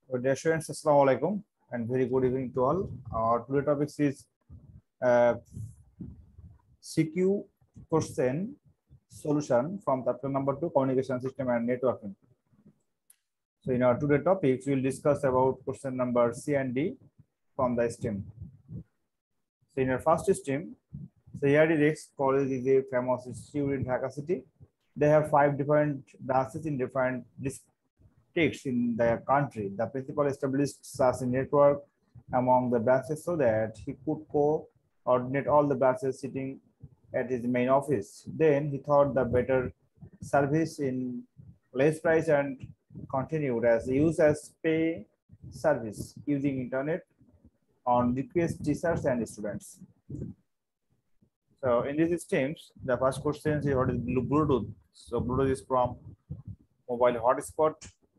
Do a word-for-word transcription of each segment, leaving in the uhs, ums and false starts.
So, dear students, Assalamu alaikum and very good evening to all. Our today topic is uh, C Q question solution from chapter number two, communication system and networking. So, in our today topics, we will discuss about question number C and D from the STEM. So, in our first STEM, so here is College is a famous institute in Dhaka city. They have five different branches in different districts in the country. The principal established such a network among the branches so that he could coordinate all the branches sitting at his main office. Then he thought the better service in less price and continued as use as pay service using internet on request teachers and students. So in these streams, the first question is what is Bluetooth? So Bluetooth is from mobile hotspot.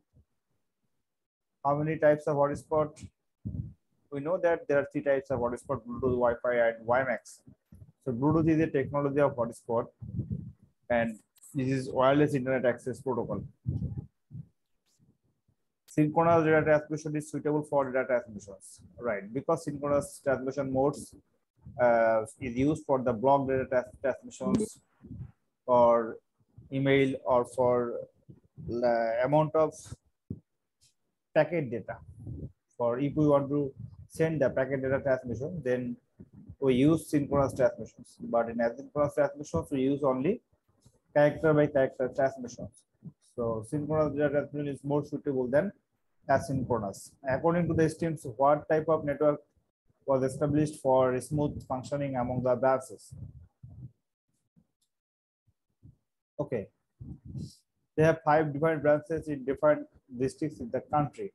How many types of hotspot? We know that there are three types of hotspot: Bluetooth, Wi-Fi, and WiMAX. So Bluetooth is a technology of hotspot, and this is wireless internet access protocol. Synchronous data transmission is suitable for data transmissions, right? Because synchronous transmission modes uh, is used for the block data transmissions, for email, or for the amount of packet data. For if we want to send the packet data transmission, then we use synchronous transmissions. But in asynchronous transmissions, we use only character by character transmissions. So synchronous data transmission is more suitable than asynchronous. According to the estimates, what type of network was established for smooth functioning among the branches? Okay. They have five different branches in different districts in the country.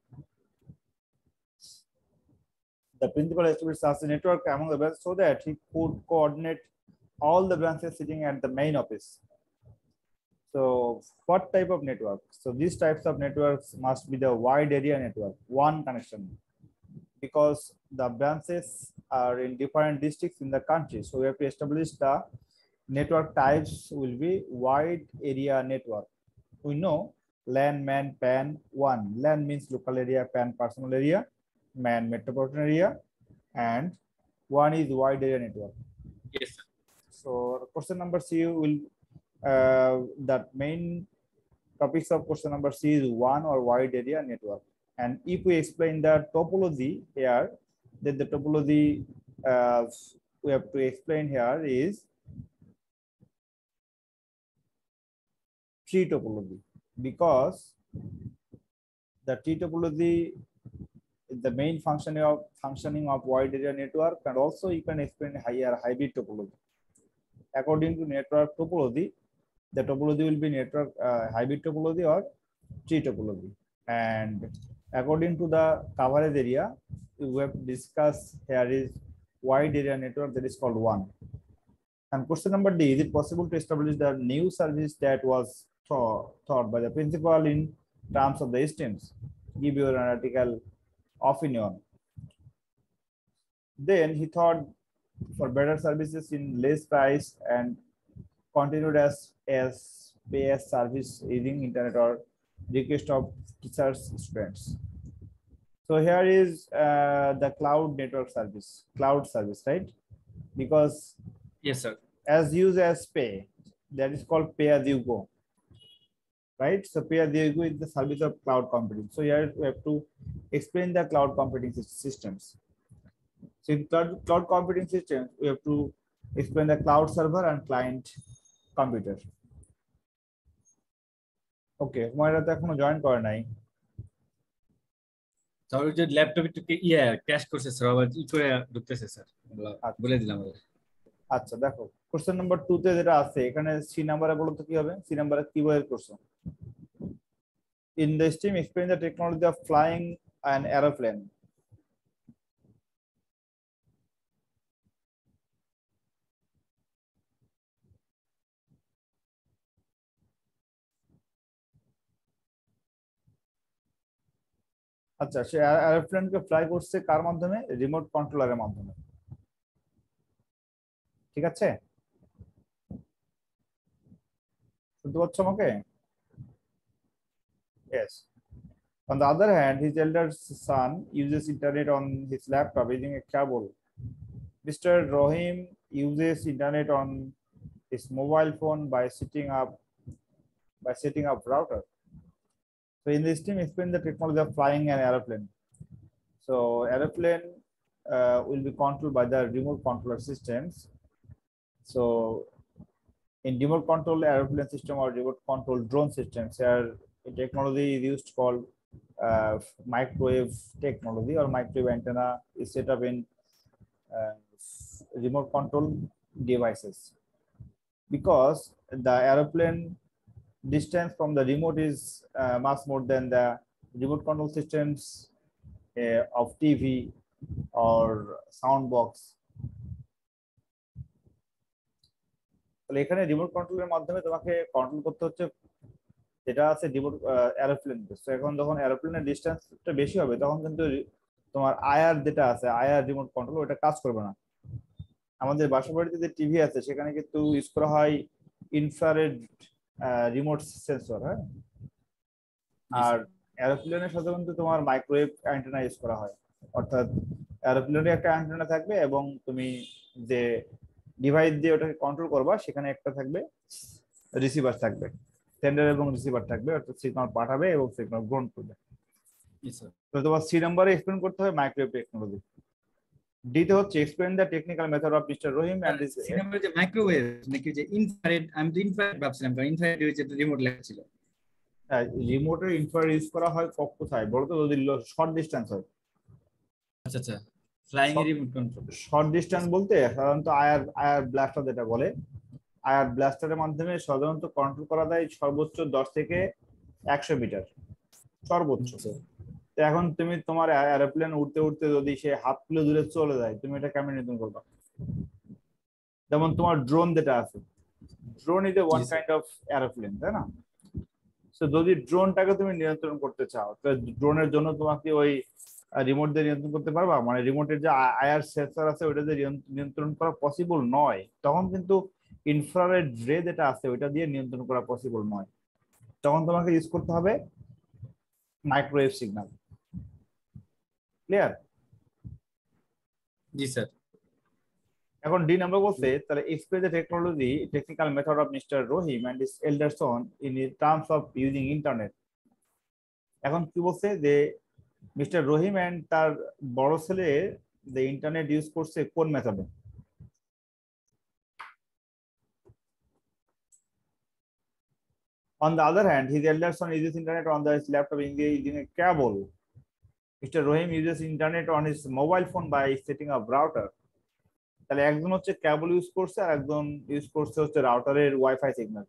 The principal established such a network among the branches so that he could coordinate all the branches sitting at the main office. So what type of network? So these types of networks must be the wide area network, one connection, because the branches are in different districts in the country. So we have to establish the network types will be wide area network. We know LAN, MAN, PAN, one. LAN means local area, PAN personal area, MAN metropolitan area, and one is wide area network. Yes, sir. So question number C will uh, that main topics of question number C is one or wide area network. And if we explain the topology here, then the topology uh, we have to explain here is tree topology, because the tree topology is the main functioning of functioning of wide area network, and also you can explain higher hybrid topology. According to network topology, the topology will be network uh, hybrid topology or tree topology. And according to the coverage area, we have discussed here is wide area network, that is called one. And question number D, is it possible to establish the new service that was thought, thought by the principal in terms of the streams? Give your article opinion. Then he thought for better services in less price and continued as as pay as service using internet or request of teachers students. So here is uh, the cloud network service, cloud service, right? Because Yes, sir. as use as pay, that is called pay as you go, right? So pay as you go is the service of cloud computing. So here we have to explain the cloud computing systems. So in cloud, cloud computing systems, we have to explain the cloud server and client computer. Okay, তোমারা তো এখনো join করে নাই। Sir ওই যে ল্যাপটপে একটু ইয়ে ক্র্যাশ করছে স্যার, আবার ই করে ঢুকতেছে স্যার, বলে দিলাম। আচ্ছা দেখো কোশ্চেন নাম্বার টু তে যেটা আছে এখানে সি নাম্বারে বলো তো কি হবে? সি নাম্বারে কি বইয়ের question? In the stream explain the technology of flying an aeroplane. আচ্ছা, সে এরোপ্লেনকে ফ্লাই করছে কার মাধ্যমে? রিমোট কন্ট্রোলারের মাধ্যমে। ঠিক আছে, শুনতে পাচ্ছ আমাকে? Yes. On the other hand, his elder son uses internet on his laptop using a cable. Mister Rohim uses internet on his mobile phone by setting up by setting up router. So in this team, explain the technology of flying an aeroplane. So aeroplane uh, will be controlled by the remote controller systems. So in remote control aeroplane system or remote control drone systems, here a technology is used called uh, microwave technology, or microwave antenna is set up in uh, remote control devices, because the aeroplane distance from the remote is uh, much more than the remote control systems uh, of T V or sound box. তাহলে এখানে remote কন্ট্রোলের মাধ্যমে তোমাকে control করতে হচ্ছে যেটা আছে remote aeroplane. তো এখন যখন এরোপ্লেনের ডিসটেন্সটা বেশি হবে তখন কিন্তু তোমার আয়ার যেটা আছে আয়ার রিমোট কন্ট্রোল ওটা কাজ করবে না। আমাদের বাসা বাড়িতে যে টিভি আছে সেখানে কিন্তু ইউজ করা হয় ইনফ্রারেড রিমোট সেন্সর, হ্যাঁ। আর এরোপ্লেনের সাধারণত তোমার মাইক্রোওয়েভ অ্যান্টেনা ইউজ করা হয়, অর্থাৎ এরোপ্লেনে একটা অ্যান্টেনা থাকবে এবং তুমি যে ডিভাইস দিয়ে ওটাকে কন্ট্রোল করবা সেখানে একটা থাকবে রিসিভার থাকবে, সেন্ডার এবং রিসিভার থাকবে, অর্থাৎ সিগন্যাল পাঠাবে এবং সিগন্যাল গ্রহণ করবে। তো তোমার সি নাম্বারে এক্সপ্লেন করতে হবে মাইক্রোওয়েভ টেকনোলজি। ডিতে হচ্ছে explain the technical method of mister Rahim and this C নাম্বারে যে মাইক্রোওয়েভ নাকি যে ইনফ্রারেড, আমি তো ইনফ্রারেড ভাবছিলাম, কারণ ইনফ্রারেড হচ্ছে রিমোট লেখা ছিল। হ্যাঁ, রিমোটের ইনফ্রারেড ইউজ করা হয় কোথায় বলো তো, যদি শর্ট ডিসটেন্স হয়। আচ্ছা আচ্ছা, ফ্লাইং এর রিমোট কন্ট্রোল। শর্ট ডিসটেন্স বলতে সাধারণত আয়ার আয়ার ব্লাস্টার যেটা বলে, আয়ার ব্লাস্টারের মাধ্যমে সাধারণত কন্ট্রোল করা যায় সর্বোচ্চ দশ থেকে একশো মিটার সর্বোচ্চ। তো এখন তুমি তোমার এরোপ্লেন উঠতে উঠতে যদি সে হাফ কিলো দূরে চলে যায়, তুমি এটা কেমন নিয়ন্ত্রণ করবা? যেমন তোমার ড্রোন যেটা আছে, drone is a one kind of aeroplane, তাই না? তো যদি ড্রোনটাকে তুমি নিয়ন্ত্রণ করতে চাও, তো ড্রোনের জন্য তোমাকে ওই রিমোট দিয়ে নিয়ন্ত্রণ করতে পারবা? মানে রিমোটের যে আয়ার সেন্সর আছে ওইটা দিয়ে নিয়ন্ত্রণ করা পসিবল নয়, তখন কিন্তু ইনফ্রারেড রে যেটা আছে ওইটা দিয়ে নিয়ন্ত্রণ করা পসিবল নয়। তখন তোমাকে ইউজ করতে হবে মাইক্রোওয়েভ সিগন্যাল। ক্লিয়ার? জি স্যার। এখন ডি নাম্বার বলতে তাহলে explain the technology technical method of mister Rahim and his elder son in terms of using internet. এখন কি বলছে যে মিস্টার রহিম এন্ড তার বড় ছেলে যে ইন্টারনেট ইউজ করছে কোন মেথডে? On the other hand, his elder son uses internet on his laptop using a cable. Mister Rohim uses internet on his mobile phone by setting up router. তাহলে একজন হচ্ছে কেবল ইউজ করছে আর একজন ইউজ করছে হচ্ছে রাউটারের ওয়াইফাই সিগন্যাল।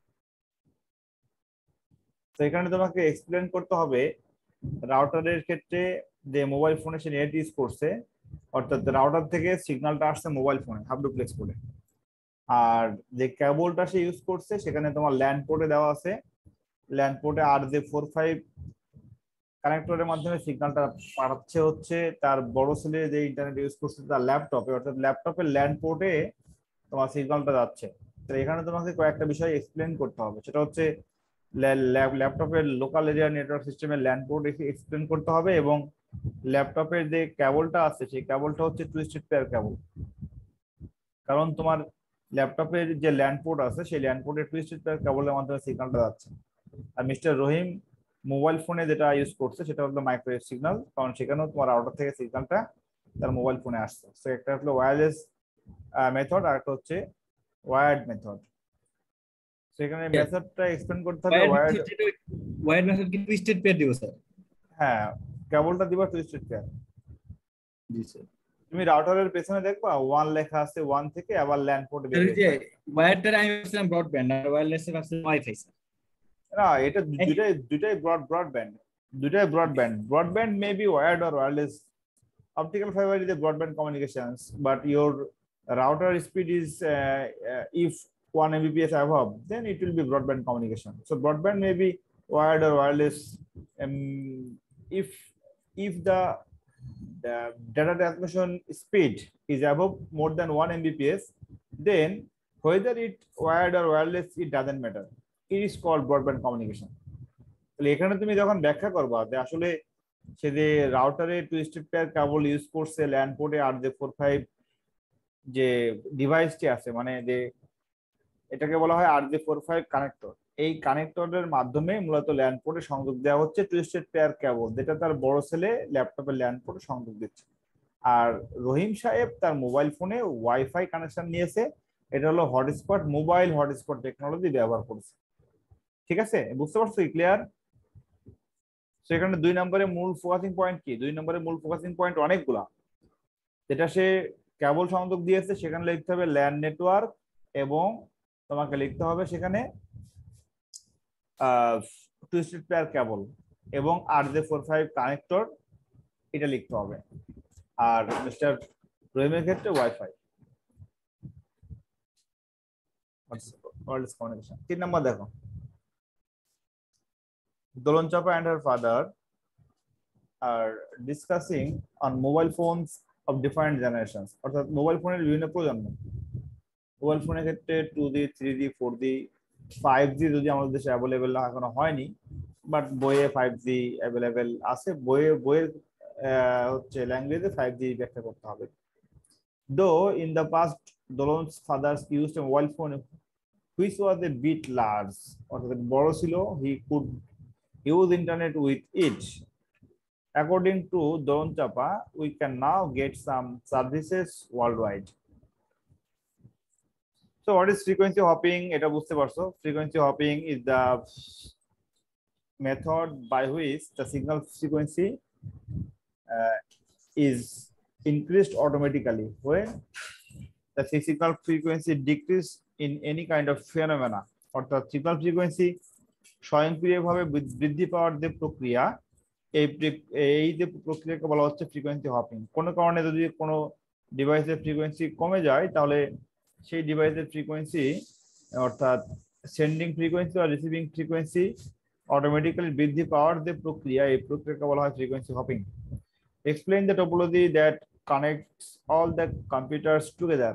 তো এখানে তোমাকে এক্সপ্লেন করতে হবে রাউটারের ক্ষেত্রে যে মোবাইল ফোনে সে নেট ইউজ করছে, অর্থাৎ রাউটার থেকে সিগন্যালটা আসছে মোবাইল ফোনে হাফ ডুপ্লেক্স করে, আর যে কেবলটা সে ইউজ করছে সেখানে তোমার ল্যান্ড পোর্টে দেওয়া আছে, ল্যান্ড পোর্টে আর যে ফোর ফাইভ কানেক্টরের মাধ্যমে সিগন্যালটা পাঠাচ্ছে হচ্ছে তার বড় ছেলে যে ইন্টারনেট ইউজ করছে তার ল্যাপটপে, অর্থাৎ ল্যাপটপের ল্যান্ড পোর্টে তোমার সিগন্যালটা যাচ্ছে। তো এখানে তোমাকে কয়েকটা বিষয় এক্সপ্লেন করতে হবে, সেটা হচ্ছে ল্যাপটপের লোকাল এরিয়া নেটওয়ার্ক সিস্টেমের ল্যান্ড পোর্ট এক্সপ্লেন করতে হবে, এবং ল্যাপটপের যে কেবলটা আছে সেই কেবলটা হচ্ছে টুইস্টেড পেয়ার কেবল, কারণ তোমার ল্যাপটপের যে ল্যান্ড পোর্ট আছে সেই ল্যান্ড পোর্টে টুইস্টেড পেয়ার কেবলের মাধ্যমে সিগন্যালটা যাচ্ছে। আর মিস্টার রহিম মোবাইল ফোনে যেটা ইউজ করছে সেটা হলো মাইক্রোওয়েভ সিগন্যাল, কারণ সেখানেও তোমার আউটার থেকে সিগন্যালটা তার মোবাইল ফোনে আসছে। তো একটা হলো ওয়্যারলেস মেথড আর একটা হচ্ছে ওয়্যার্ড মেথড। সেখানে মেথডটা এক্সপ্লেন করতে হবে। ওয়্যার্ড ওয়্যার্ড মেথড কি টুইস্টেড পেয়ার দিব স্যার? হ্যাঁ, কেবলটা দিবা টুইস্টেড পেয়ার। জি স্যার। তুমি রাউটারের পেছনে দেখবা ওয়ান লেখা আছে, ওয়ান থেকে আবার ল্যান্ড পোর্ট বের হচ্ছে। ওয়্যারটা আমি ভাবছিলাম ব্রডব্যান্ড আর ওয়্যারলেস এ ভাবছিলাম ওয়াইফাই স্যার। না, এটা দুটাই দুটাই ব্রড ব্রডব্যান্ড দুটাই broadband broadband may be wired or wireless. Optical fiber is a broadband communications, but your router speed is uh, uh, if one Mbps above, then it will be broadband communication. So broadband may be wired or wireless. Um, if if the, the data transmission speed is above more than one Mbps, then whether it wired or wireless, it doesn't matter. It is called broadband communication. তাহলে এখানে তুমি যখন ব্যাখ্যা করবা যে আসলে সে যে রাউটারে টুইস্টেড পেয়ার কেবল ইউজ করছে ল্যান পোর্টে আর যে ফোর ফাইভ যে ডিভাইসটি আছে মানে যে এটাকে বলা হয় R J four five connector, এই কানেক্টরের মাধ্যমে মূলত ল্যান পোর্টে সংযোগ দেওয়া হচ্ছে টুইস্টেড পেয়ার কেবল, যেটা তার বড় ছেলে ল্যাপটপের ল্যান পোর্টে সংযোগ দিচ্ছে। আর রহিম সাহেব তার মোবাইল ফোনে ওয়াইফাই কানেকশন নিয়েছে, এটা হলো হটস্পট, মোবাইল হটস্পট টেকনোলজি ব্যবহার করছে। ঠিক আছে, বুঝতে পারছো? ক্লিয়ার? সেখানে দুই নম্বরে মূল ফোকাসিং পয়েন্ট কি? দুই নম্বরে মূল ফোকাসিং পয়েন্ট অনেকগুলা, যেটা সে কেবল সংযোগ দিয়েছে সেখানে লিখতে হবে ল্যান নেটওয়ার্ক, এবং তোমাকে লিখতে হবে সেখানে টুইস্টেড পেয়ার কেবল এবং R J four five connector, এটা লিখতে হবে। আর মিস্টার রহিমের ক্ষেত্রে ওয়াইফাই। তিন নম্বর দেখো, দোলন চাপা and her father are discussing on mobile phones of different generations, অর্থাৎ মোবাইল ফোনের বিভিন্ন প্রজন্ম। মোবাইল ফোনের ক্ষেত্রে two G, three G, four G, five G যদি আমাদের দেশে অ্যাভেলেবেল এখনো হয়নি, বাট বইয়ে ফাইভ জি অ্যাভেলেবেল আছে, বইয়ে বইয়ের হচ্ছে ল্যাঙ্গুয়েজে ফাইভ জি ব্যাখ্যা করতে হবে। Though in the past Dolon's fathers used a mobile phone which was a bit large, অর্থাৎ বড় ছিল, he could use internet with it. According to Dolon Chapa, we can now get some services worldwide. So what is frequency hopping? এটা বুঝতে পারছো? Frequency hopping is the method by which the signal frequency uh, is increased automatically when the physical frequency decrease in any kind of phenomena, অর্থাৎ signal frequency স্বয়ংক্রিয়ভাবে বৃদ্ধি পাওয়ার যে প্রক্রিয়া, এই এই যে প্রক্রিয়াকে বলা হচ্ছে ফ্রিকোয়েন্সি হপিং। কোনো কারণে যদি কোনো ডিভাইসের ফ্রিকোয়েন্সি কমে যায়, তাহলে সেই ডিভাইসের ফ্রিকোয়েন্সি অর্থাৎ সেন্ডিং ফ্রিকোয়েন্সি বা রিসিভিং ফ্রিকোয়েন্সি অটোমেটিক্যালি বৃদ্ধি পাওয়ার যে প্রক্রিয়া, এই প্রক্রিয়াকে বলা হয় frequency hopping. Explain the topology that connects all the computers together.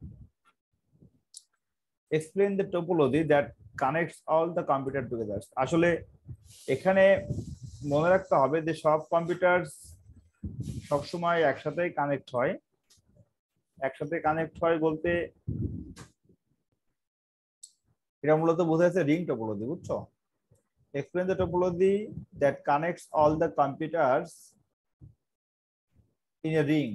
Explain the topology that connects all the computer together. আসলে এখানে মনে রাখতে হবে যে সব কম্পিউটার সবসময় একসাথে কানেক্ট হয়। একসাথে কানেক্ট হয় বলতে এটা মূলত বোঝাচ্ছে রিং টোপোলজি, বুঝছো? Explain the topology that connects all the computers in a ring.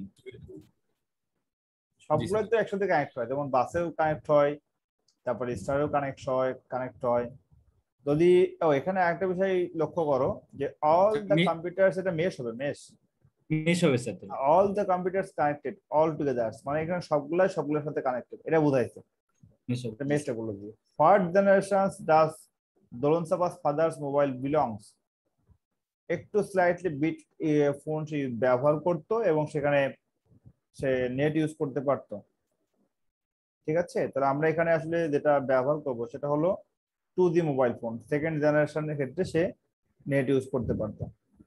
সবগুলো তো একসাথে কানেক্ট হয়, যেমন বাসেও কানেক্ট হয়, তারপরে স্টারেও কানেক্ট হয় কানেক্ট হয় যদি ও এখানে একটা বিষয় লক্ষ্য করো যে অল দ্য কম্পিউটারস, এটা মেশ হবে, মেশ মেশ হবে sir. All the computers connected all together, মানে এখানে সবগুলাই সবগুলোর সাথে কানেক্টেড, এটা বোঝাইছে mesh topology. What generations does Dolon Chapa's fathers mobile belongs? একটু স্লাইটলি বিট ফোন সে ব্যবহার করতো এবং সেখানে সে নেট ইউজ করতে পারতো। ঠিক আছে, তাহলে আমরা এখানে আসলে যেটা ব্যবহার করব সেটা হলো two G mobile phone, second জেনারেশনের ক্ষেত্রে সে নেট ইউজ করতে পারতো।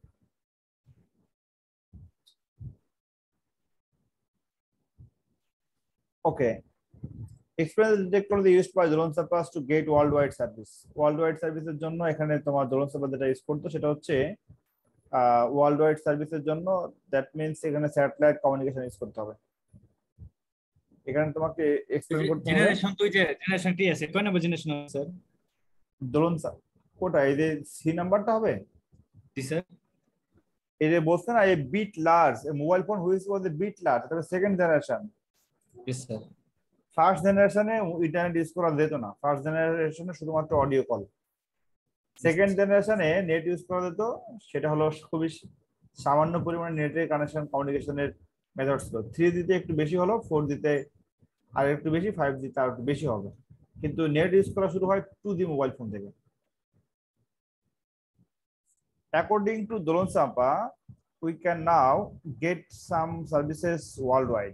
Okay, express technology used by Dolon Chapa's to get world wide service. World wide সার্ভিসের জন্য এখানে তোমার দোলন চাপা যেটা ইউজ করতো সেটা হচ্ছে ওয়ার্ল্ড ওয়াইড সার্ভিসের জন্য, দ্যাট মিন্স এখানে স্যাটেলাইট কমিউনিকেশন ইউজ করতে হবে। এখানে তোমাকে এক্সপ্লেইন করতে হবে জেনারেশন তো যে জেনারেশন টি আছে, কয় নম্বর জেনারেশন স্যার? দোলন কোটা এই যে সি নাম্বারটা হবে। জি স্যার। এই যে বলছে না এই bit large, a mobile phone which was a bit large, এটা second generation. Ji sir. First জেনারেশনে ইন্টারনেট ইউজ করা যেত না, ফার্স্ট জেনারেশনে শুধুমাত্র অডিও কল। সেকেন্ড জেনারেশনে নেট ইউজ করা যেত, সেটা হলো খুবই সামান্য পরিমাণে নেটের কানেকশন কমিউনিকেশনের মেথড ছিল। থ্রি জিতে একটু বেশি হলো, ফোর জিতে আর একটু বেশি, ফাইভ জিতে আর একটু বেশি হবে, কিন্তু নেট ইউজ করা শুরু হয় টু জি মোবাইল ফোন থেকে। According to Dolon Chapa, we can now get some services worldwide.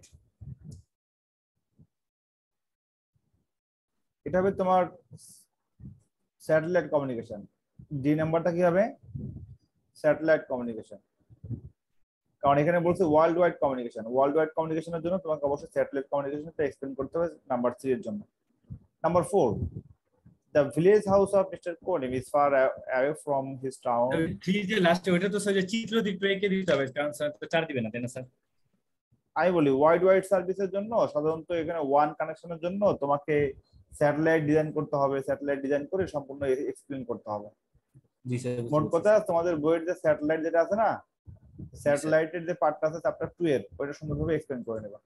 এটা হবে তোমার স্যাটেলাইট কমিউনিকেশন। ডি নাম্বারটা কি হবে? স্যাটেলাইট কমিউনিকেশন, কারণ এখানে বলছে world wide communication. World wide কমিউনিকেশনের জন্য তোমাকে অবশ্যই স্যাটেলাইট কমিউনিকেশনটা এক্সপ্লেন করতে হবে নাম্বার থ্রি এর জন্য। Number four, the village house of Mister Korim is far away from his town. Three যে লাস্টে ওটা তো স্যার চিত্র দিতে এঁকে দিতে হবে, কারণ স্যার তো চার দিবে না তাই না স্যার? আমি বলি ওয়াইড ওয়াইড সার্ভিসের জন্য সাধারণত এখানে ওয়ান কানেকশনের জন্য তোমাকে স্যাটেলাইট ডিজাইন করতে হবে, স্যাটেলাইট ডিজাইন করে সম্পূর্ণ এক্সপ্লেইন করতে হবে। জি স্যার। মোট কথা তোমাদের বইয়ের যে স্যাটেলাইট যেটা আছে না, স্যাটেলাইটের যে পার্টটা আছে চ্যাপ্টার টু এর, ওইটা সুন্দরভাবে এক্সপ্লেইন করে নেবা।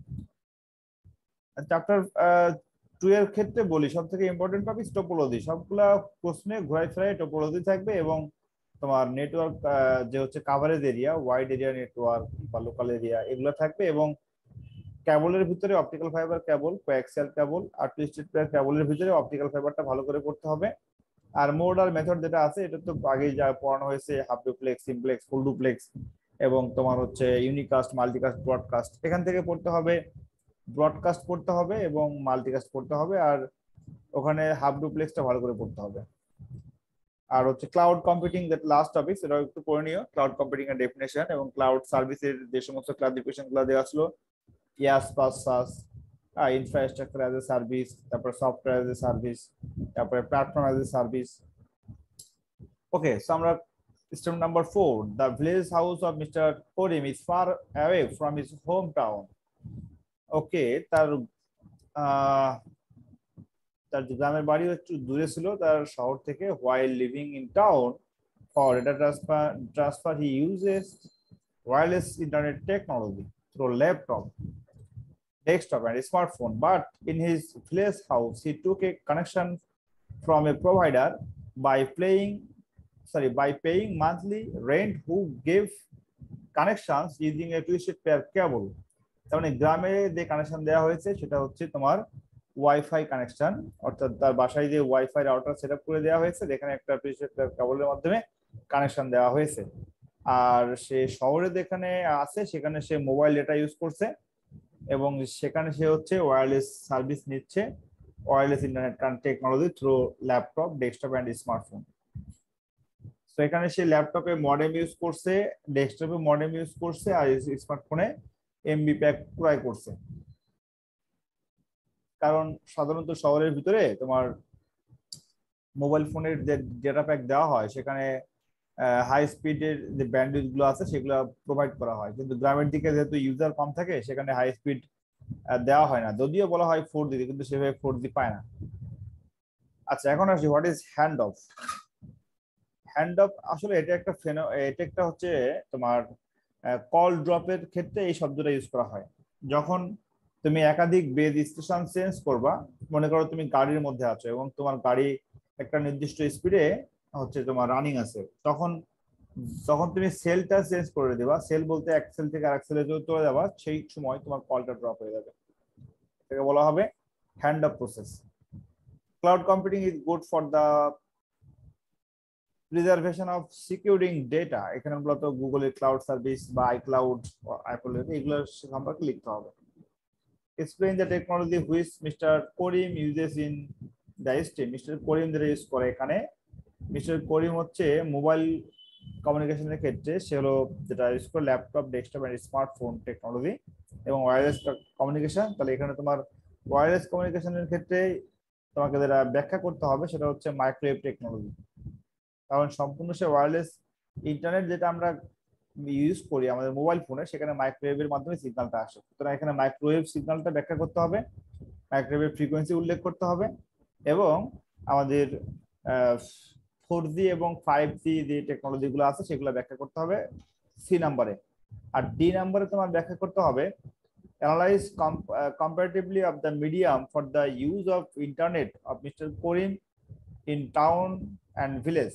চ্যাপ্টার টু এর ক্ষেত্রে বলি সব থেকে ইম্পর্টেন্ট টপিক টোপোলজি। সবগুলা প্রশ্নে ঘোরায় ফেরায় টোপোলজি থাকবে এবং তোমার নেটওয়ার্ক যে হচ্ছে coverage area, wide area network বা লোকাল এরিয়া, এগুলো থাকবে। এবং কেবলের ভিতরে optical fibre cable, coaxial cable আর টুইস্টেড পেয়ার কেবলের ভিতরে অপটিক্যাল ফাইবারটা ভালো করে পড়তে হবে। আর মোড আর মেথড যেটা আছে এটা তো আগেই যা পড়ানো হয়েছে, half duplex, simplex, full duplex এবং তোমার হচ্ছে ইউনিকাস্ট, মাল্টিকাস্ট, ব্রডকাস্ট, এখান থেকে পড়তে হবে। ব্রডকাস্ট পড়তে হবে এবং মাল্টিকাস্ট পড়তে হবে, আর ওখানে হাফ ডুপ্লেক্সটা ভালো করে পড়তে হবে। আর হচ্ছে cloud computing, that last topic, সেটাও একটু পড়ে নিও। ক্লাউড কম্পিউটিং এর ডেফিনেশন এবং ক্লাউড সার্ভিসের যে সমস্ত ক্লাসিফিকেশন গুলো দেওয়া আসলো, IaaS PaaS SaaS, infrastructure as a service, তারপর সফটওয়্যার অ্যাজ এ সার্ভিস, তারপরে platform as a service. Okay, so আমরা step number four, the village house of Mister Karim is far away from his home town. Okay, তার আহ তার গ্রামের বাড়ি একটু দূরে ছিল তার শহর থেকে। while living in town for data transfer transfer he uses wireless internet technology through laptop, desktop and smartphone, but in his village house he took a connection from a provider by paying sorry by paying monthly rent who gave connections using a twisted pair cable। তার মানে গ্রামে যে connection দেওয়া হয়েছে সেটা হচ্ছে তোমার wifi connection, অর্থাৎ তার বাসায় যে ওয়াইফাই রাউটার সেটআপ করে দেওয়া হয়েছে, যেখানে একটা টুইস্টেড পেয়ার কেবলের মাধ্যমে কানেকশন দেওয়া হয়েছে। আর সে শহরে যেখানে আছে সেখানে সে মোবাইল ডেটা ইউজ করছে এবং সেখানে সে হচ্ছে ওয়্যারলেস সার্ভিস নিচ্ছে, wireless internet technology through laptop, desktop and smartphone. তো এখানে সে ল্যাপটপে মডেম ইউজ করছে, ডেস্কটপে মডেম ইউজ করছে আর স্মার্টফোনে এমবি প্যাক ক্রয় করছে। কারণ সাধারণত শহরের ভিতরে তোমার মোবাইল ফোনের যে ডেটা প্যাক দেওয়া হয় সেখানে হাই স্পিডের যে ব্যান্ডউইথ গুলো আছে সেগুলো প্রোভাইড করা হয়, কিন্তু গ্রামের দিকে যেহেতু ইউজার কম থাকে সেখানে হাই স্পিড দেওয়া হয় না, যদিও বলা হয় ফোর জি, কিন্তু সেভাবে ফোর জি পায় না। আচ্ছা, এখন আসি what is hand off. Hand off আসলে এটা একটা এটা একটা হচ্ছে তোমার কল ড্রপের ক্ষেত্রে এই শব্দটা ইউজ করা হয়। যখন তুমি একাধিক বেজ স্টেশন চেঞ্জ করবা, মনে করো তুমি গাড়ির মধ্যে আছো এবং তোমার গাড়ি একটা নির্দিষ্ট স্পিডে হচ্ছে তোমার রানিং আছে, তখন তখন তুমি সেলটা চেঞ্জ করে দেবা। সেল বলতে এক সেল থেকে আরেক সেলে চলে যাবা, সেই সময় তোমার কলটা ড্রপ হয়ে যাবে। এটাকে বলা হবে hand off process. Cloud computing is good for the preservation of securing data. এখানে মূলত গুগলের ক্লাউড সার্ভিস বা আইক্লাউড, অ্যাপলের, এগুলো সম্পর্কে লিখতে হবে। Explain the technology which Mister Korim uses in the estate. Mister Korim যেটা ইউজ করে এখানে, মিস্টার করিম হচ্ছে মোবাইল কমিউনিকেশনের ক্ষেত্রে সে হলো যেটা ইউজ করে laptop, desktop and smartphone technology এবং ওয়্যারলেস কমিউনিকেশন। তাহলে এখানে তোমার ওয়্যারলেস কমিউনিকেশনের ক্ষেত্রে তোমাকে যেটা ব্যাখ্যা করতে হবে সেটা হচ্ছে মাইক্রোওয়েভ টেকনোলজি, কারণ সম্পূর্ণ সে ওয়্যারলেস ইন্টারনেট যেটা আমরা ইউজ করি আমাদের মোবাইল ফোনে, সেখানে মাইক্রোওয়েভের মাধ্যমে সিগন্যালটা আসে। সুতরাং এখানে মাইক্রোওয়েভ সিগন্যালটা ব্যাখ্যা করতে হবে, মাইক্রোওয়েভ ফ্রিকোয়েন্সি উল্লেখ করতে হবে এবং আমাদের ফোর জি এবং ফাইভ জি যে টেকনোলজি গুলো আছে সেগুলো ব্যাখ্যা করতে হবে সি নাম্বারে। আর ডি নাম্বারে তোমার ব্যাখ্যা করতে হবে analyse comparatively of the medium for the use of internet of Mister Karim in town and village.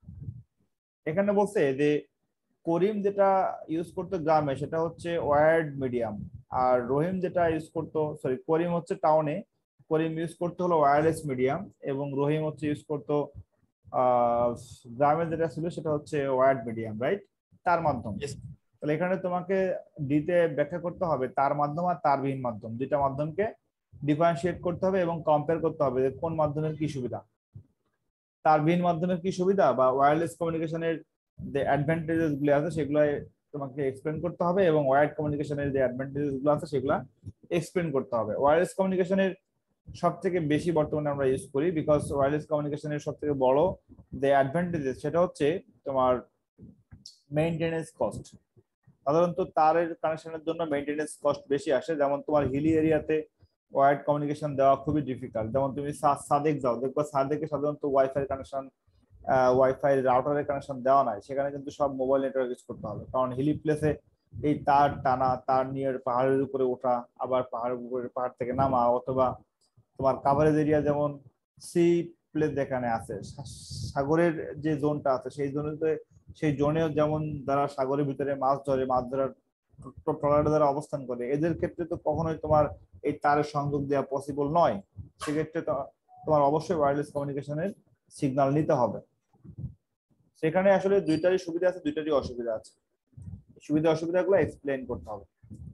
এখানে বলছে যে করিম যেটা ইউজ করতো গ্রামে সেটা হচ্ছে ওয়্যার্ড মিডিয়াম, আর রহিম যেটা ইউজ করতো, সরি করিম হচ্ছে টাউনে, করিম ইউজ করতে হলো ওয়্যারলেস মিডিয়াম এবং রহিম হচ্ছে ইউজ করতো আহ গ্রামে যেটা ছিল সেটা হচ্ছে ওয়্যার্ড মিডিয়াম, রাইট, তার মাধ্যম। তাহলে এখানে তোমাকে ডিতে ব্যাখ্যা করতে হবে তার মাধ্যম আর তারবিহীন মাধ্যম, দুইটা মাধ্যমকে ডিফারেন্সিয়েট করতে হবে এবং কম্পেয়ার করতে হবে যে কোন মাধ্যমের কি সুবিধা। তারবিহীন মাধ্যমের কি সুবিধা বা ওয়্যারলেস কমিউনিকেশনের যে অ্যাডভান্টেজেস গুলো আছে সেগুলো তোমাকে এক্সপ্লেন করতে হবে এবং ওয়্যার্ড কমিউনিকেশনের যে অ্যাডভান্টেজেস গুলো আছে সেগুলো এক্সপ্লেন করতে হবে। ওয়্যারলেস কমিউনিকেশনের সব থেকে বেশি বর্তমানে আমরা ইউজ করি, বিকজ ওয়্যারলেস কমিউনিকেশনের সব থেকে বড় যে অ্যাডভান্টেজেস সেটা হচ্ছে তোমার মেইনটেনেন্স কস্ট। সাধারণত তারের কানেকশনের জন্য মেইনটেনেন্স কস্ট বেশি আসে। যেমন তোমার হিলি এরিয়াতে ওয়্যার্ড কমিউনিকেশন দেওয়া খুবই ডিফিকাল্ট। যেমন তুমি সাদেক যাও, দেখবা সাদেকে সাধারণত ওয়াইফাই কানেকশন, ওয়াইফাই রাউটারের কানেকশন দেওয়া নাই, সেখানে কিন্তু সব মোবাইল নেটওয়ার্ক ইউজ করতে হবে। কারণ হিলি প্লেসে এই তার টানা, তার নিয়ে পাহাড়ের উপরে ওঠা, আবার পাহাড়ের উপরে পাহাড় থেকে নামা, অথবা তোমার কাভারেজ এরিয়া যেমন সি প্লেস যেখানে আছে, সাগরের যে জোনটা আছে সেই জোনে, সেই জোনেও যেমন যারা সাগরের ভিতরে মাছ ধরে, মাছ ধরার ট্রলারে যারা অবস্থান করে, এদের ক্ষেত্রে তো কখনোই তোমার এই তারের সংযোগ দেওয়া পসিবল নয়। সেক্ষেত্রে তোমার অবশ্যই ওয়্যারলেস কমিউনিকেশনের সিগন্যাল নিতে হবে। সেখানে আসলে দুইটারই সুবিধা আছে, দুইটারই অসুবিধা আছে। সুবিধা অসুবিধাগুলো এক্সপ্লেইন করতে হবে।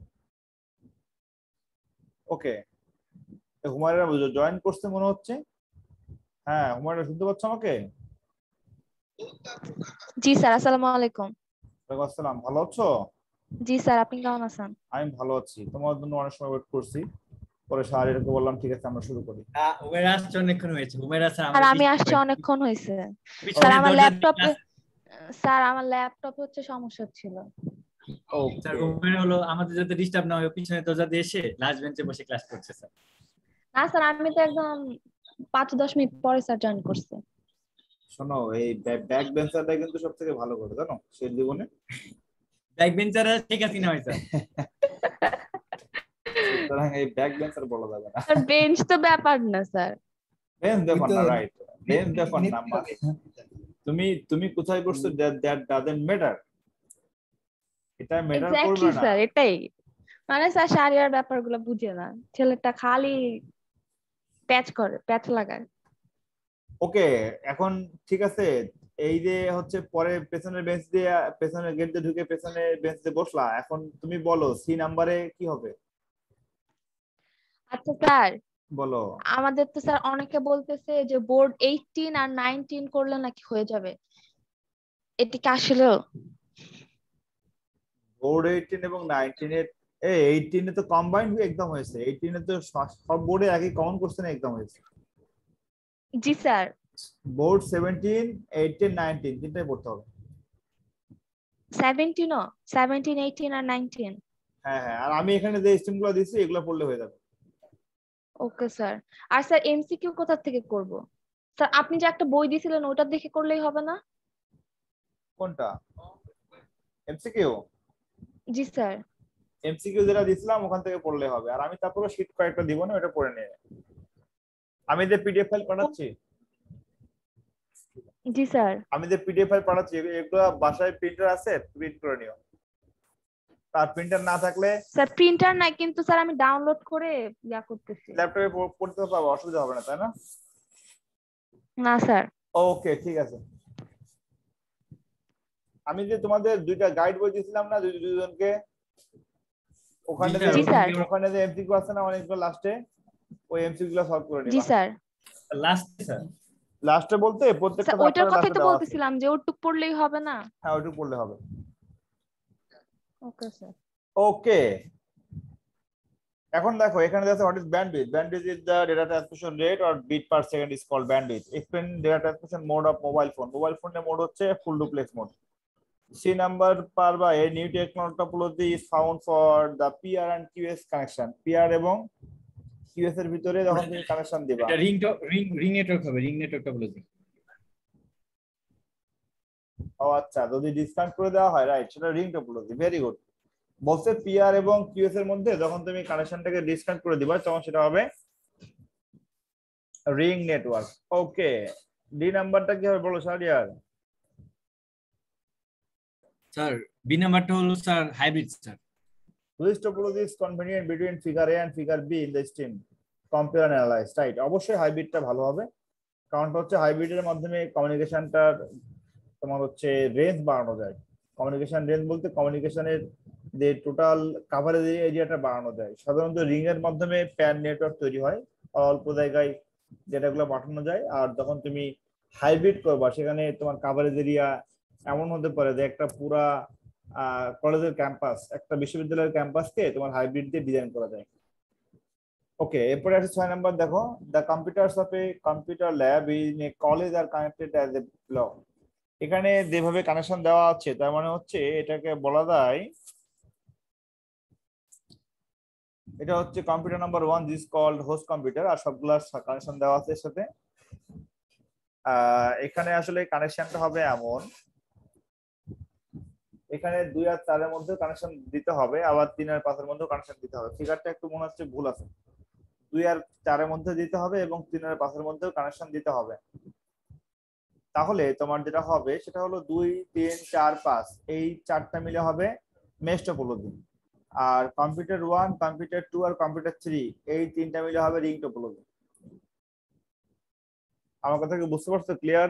ওকে, হুমায়রা জয়েন করতে মনে হচ্ছে। হ্যাঁ হুমায়রা, শুনতে পাচ্ছ আমাকে? জি স্যার, আসসালামু আলাইকুম। ওয়ালাইকুম আসসালাম। ভালো আছো? জি স্যার, আপনি কেমন আছেন? আমি ভালো আছি। তোমার জন্য অনেক সময় ওয়েট করছি, পরে শাহরিয়ারকে বললাম ঠিক আছে আমরা শুরু করি। হুমায়রা আসছে অনেকক্ষণ হয়েছে। হুমায়রা স্যার আর আমি আসছে অনেকক্ষণ হয়েছে স্যার। আমার ল্যাপটপে স্যার আমার ল্যাপটপে হচ্ছে সমস্যা ছিল। ও স্যার, হুমায়রা হলো আমাদের যাতে ডিস্টার্ব না হয় পিছনে দরজা দিয়ে এসে লাস্ট বেঞ্চে বসে ক্লাস করছে স্যার। না স্যার, আমি তো একদম পাঁচ দশ মিনিট পরে স্যার জয়েন করছি। শোনো, এই ব্যাক বেঞ্চারটা কিন্তু সবথেকে ভালো করে, জানো সেই জীবনে ব্যাক বেঞ্চার ঠিক আছে না হয় স্যার? সুতরাং এই ব্যাক বেঞ্চার বলা যাবে না স্যার। বেঞ্চ তো ব্যাপার না স্যার। বেঞ্চ দেখো না, রাইট, বেঞ্চ দেখো না। তুমি তুমি কোথায় বসছো দ্যাট ডাজন্ট ম্যাটার, এটা ম্যাটার করবে না স্যার। এটাই মানে স্যার শারিয়ার ব্যাপারগুলো বুঝে না, ছেলেটা খালি প্যাচ করে, প্যাচ লাগায়। ওকে, এখন ঠিক আছে। এই যে হচ্ছে পরে পেছনের বেঞ্চ দিয়ে, পেছনের গেট দিয়ে ঢুকে পেছনের বেঞ্চ দিয়ে বসলা, এখন তুমি বলো সি নাম্বারে কি হবে? আচ্ছা স্যার, বলো। আমাদের তো স্যার অনেকে বলতেছে যে বোর্ড এইটিন আর নাইনটিন করলে নাকি হয়ে যাবে, এটা কি আসলে? বোর্ড এইটিন এবং নাইনটিন এর, এই এইটিন এ তো কম্বাইন্ড এক্সাম হয়েছে, এইটিন এ তো সব বোর্ডে একই কমন কোশ্চেন এক্সাম হয়েছে। জি sir. Board seventeen, eighteen, nineteen তিনটাই পড়তে হবে। সেভেন্টিন ও সেভেন্টিন, এইটিন আর নাইনটিন? হ্যাঁ হ্যাঁ, আর আমি এখানে যে স্ট্রিমগুলো দিয়েছি এগুলো পড়লে হয়ে যাবে। Okay sir. আর স্যার এমসিকিউ কোথা থেকে করব? স্যার আপনি যে একটা বই দিয়েছিলেন ওটা দেখে করলেই হবে না? কোনটা? এমসিকিউ? জি স্যার। এমসিকিউ যেটা দিছিলাম ওখান থেকে পড়লে হবে, আর আমি তারপরে শীট কয়েকটা দিব না, ওটা পড়ে নিয়ে। আমি যে পিডিএফ ফাইল পাঠাচ্ছি, জি স্যার। আমি যে পিডিএফ ফাইল পাঠাচ্ছি এগুলো বাসায় প্রিন্টার আছে, প্রিন্ট করে নিও। তার প্রিন্টার না থাকলে স্যার প্রিন্টার নাই, কিন্তু স্যার আমি ডাউনলোড করে ইয়া করতেছি। ল্যাপটপে পড়তে পারবো, অসুবিধা হবে না তাই না? না স্যার। ওকে ঠিক আছে। আমি যে তোমাদের দুইটা গাইড বই দিয়েছিলাম না দুইজনকে, ওখানে যে ওখানে যে এমসিকিউ আছে না অনেকগুলো লাস্টে, ওই এমসিকিউ গুলো সলভ করে নিবা। জি স্যার। লাস্টে স্যার? লাস্টে বলতে প্রত্যেকটা স্যার ওইটার কথাই তো বলতেছিলাম যে ওটুক পড়লেই হবে না? হ্যাঁ ওটুক পড়লে হবে। Okay sir. ওকে, এখন দেখো এখানে আছে what is bandwidth. Bandwidth is the data transmission rate or bit per second is called bandwidth. Explain data transmission mode of mobile phone. Mobile phone এর মোড হচ্ছে full duplex mode. C number per by a new technology is found for the P R and Q S connection. P R এবং Q S এর ভিতরে যখন তুমি connection দিবা, এটা ring ring ring network হবে, রিং নেটওয়ার্ক টপোলজি। ও আচ্ছা, যদি ডিসকানেক্ট করে দেওয়া হয়, রাইট, সেটা রিং টপোলজি। Very good. বলছে পিআর এবং কিউএস এর মধ্যে যখন তুমি কানেকশনটাকে ডিসকানেক্ট করে দিবা তখন সেটা হবে রিং নেটওয়ার্ক। ওকে, ডি নাম্বারটা কি হবে বলো শাহরিয়ার? স্যার বি নাম্বারটা হলো sir hybrid sir. Which topology is convenient between figure A and figure B in the stream? Compare and analyze, right? অবশ্যই হাইব্রিডটা ভালো হবে, কারণটা হচ্ছে হাইব্রিডের মাধ্যমে কমিউনিকেশনটার তোমার হচ্ছে রেঞ্জ বাড়ানো যায়। কমিউনিকেশন রেঞ্জ বলতে কমিউনিকেশনের যে টোটাল কাভারেজ এরিয়াটা বাড়ানো যায়। সাধারণত রিং এর মাধ্যমে প্যান নেটওয়ার্ক তৈরি হয়, অল্প জায়গায় ডেটাগুলো পাঠানো যায়। আর যখন তুমি হাইব্রিড করবা সেখানে তোমার কাভারেজ এরিয়া এমন হতে পারে যে একটা পুরা কলেজের ক্যাম্পাস, একটা বিশ্ববিদ্যালয়ের ক্যাম্পাসকে তোমার হাইব্রিড দিয়ে ডিজাইন করা যায়। ওকে, এরপরে আছে ছয় নাম্বার। দেখো, the computers of a computer lab in a college are connected as a block. এখানে যেভাবে কানেকশন দেওয়া আছে তার মানে হচ্ছে এটাকে বলা যায়, এটা হচ্ছে computer number one, this called host computer, আর সবগুলা কানেকশন দেওয়া আছে এর সাথে। আহ এখানে আসলে কানেকশনটা হবে এমন, এখানে দুই আর চারের মধ্যে কানেকশন দিতে হবে, আবার তিন আর পাঁচের মধ্যেও কানেকশন দিতে হবে। ফিগারটা একটু মনে হচ্ছে ভুল আছে, দুই আর চারের মধ্যে দিতে হবে এবং তিন আর পাঁচের মধ্যেও কানেকশন দিতে হবে। তাহলে তোমার যেটা হবে সেটা হলো দুই তিন চার পাঁচ এই চারটা মিলে হবে মেশ টপোলজি, আর কম্পিউটার ওয়ান, কম্পিউটার টু আর কম্পিউটার থ্রি এই তিনটা মিলে হবে রিং টপোলজি। আমার কথা কি বুঝতে পারছো? ক্লিয়ার?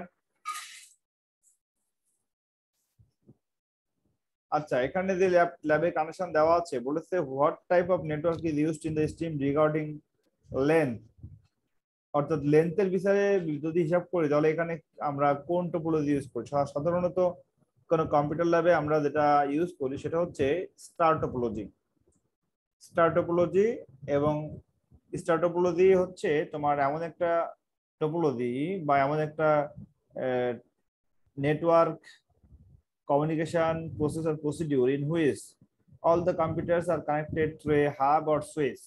আচ্ছা, এখানে যে ল্যাব ল্যাবে কানেকশন দেওয়া আছে বলেছে what type of network is used in the stream regarding length, অর্থাৎ লেন্থের বিষয়ে যদি হিসাব করি তাহলে এখানে আমরা কোন টপোলজি ইউজ করি। সাধারণত কোন কম্পিউটার ল্যাবে আমরা যেটা ইউজ করি সেটা হচ্ছে স্টার টপোলজি। স্টার টপোলজি এবং স্টার টপোলজি হচ্ছে তোমার এমন একটা টপোলজি বা এমন একটা network communication process or procedure in which all the computers are connected to a hub or switch,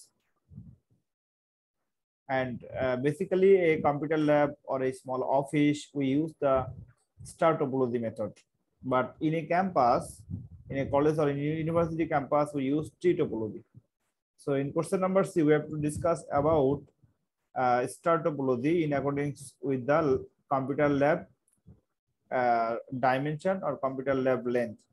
and uh, basically a computer lab or a small office we use the star topology method, but in a campus, in a college or in a university campus we use tree topology. So in question number C we have to discuss about uh, star topology in accordance with the computer lab uh, dimension or computer lab length.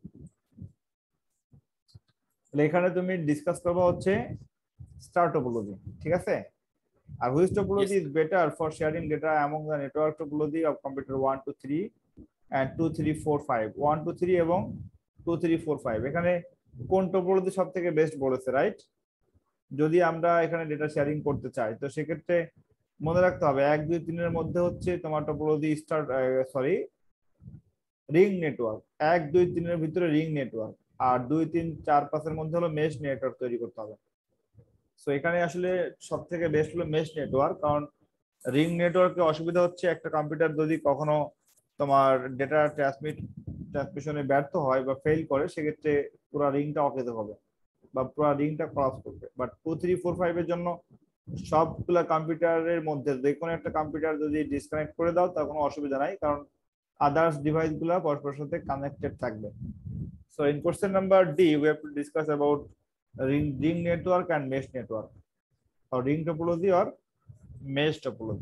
এখানে you discuss করবে হচ্ছে star topology, ঠিক আছে? আর which topology Yes. is better for sharing data among the network topology of computer one to three and two three four five, one two three এবং two three four five, এখানে কোন topology সবথেকে best বলেছে, right? যদি আমরা এখানে data sharing করতে চাই তো সেক্ষেত্রে মনে রাখতে হবে এক দুই তিন এর মধ্যে হচ্ছে তোমার topology star sorry ring network, এক দুই তিন এর ভিতরে রিং নেটওয়ার্ক, আর দুই তিন চার পাঁচের মধ্যে হলো মেশ নেটওয়ার্ক তৈরি করতে হবে। সো এখানে আসলে সব থেকে বেস্ট হলো মেশ নেটওয়ার্ক, কারণ রিং নেটওয়ার্কে অসুবিধা হচ্ছে একটা কম্পিউটার যদি কখনো তোমার ডেটা ট্রান্সমিট ট্রান্সমিশনে ব্যর্থ হয় বা ফেল করে সেক্ষেত্রে পুরো রিংটা অকেজো হবে বা পুরো রিংটা ক্রস করবে। But two three four five এর জন্য সবগুলা কম্পিউটারের মধ্যে যে কোনো একটা কম্পিউটার যদি ডিসকানেক্ট করে দাও তার কোনো অসুবিধা নাই, কারণ আদার্স ডিভাইস গুলা পরস্পরের সাথে কানেক্টেড থাকবে। So in question number D, we have to discuss about ring ring network and mesh network, or ring topology or mesh topology.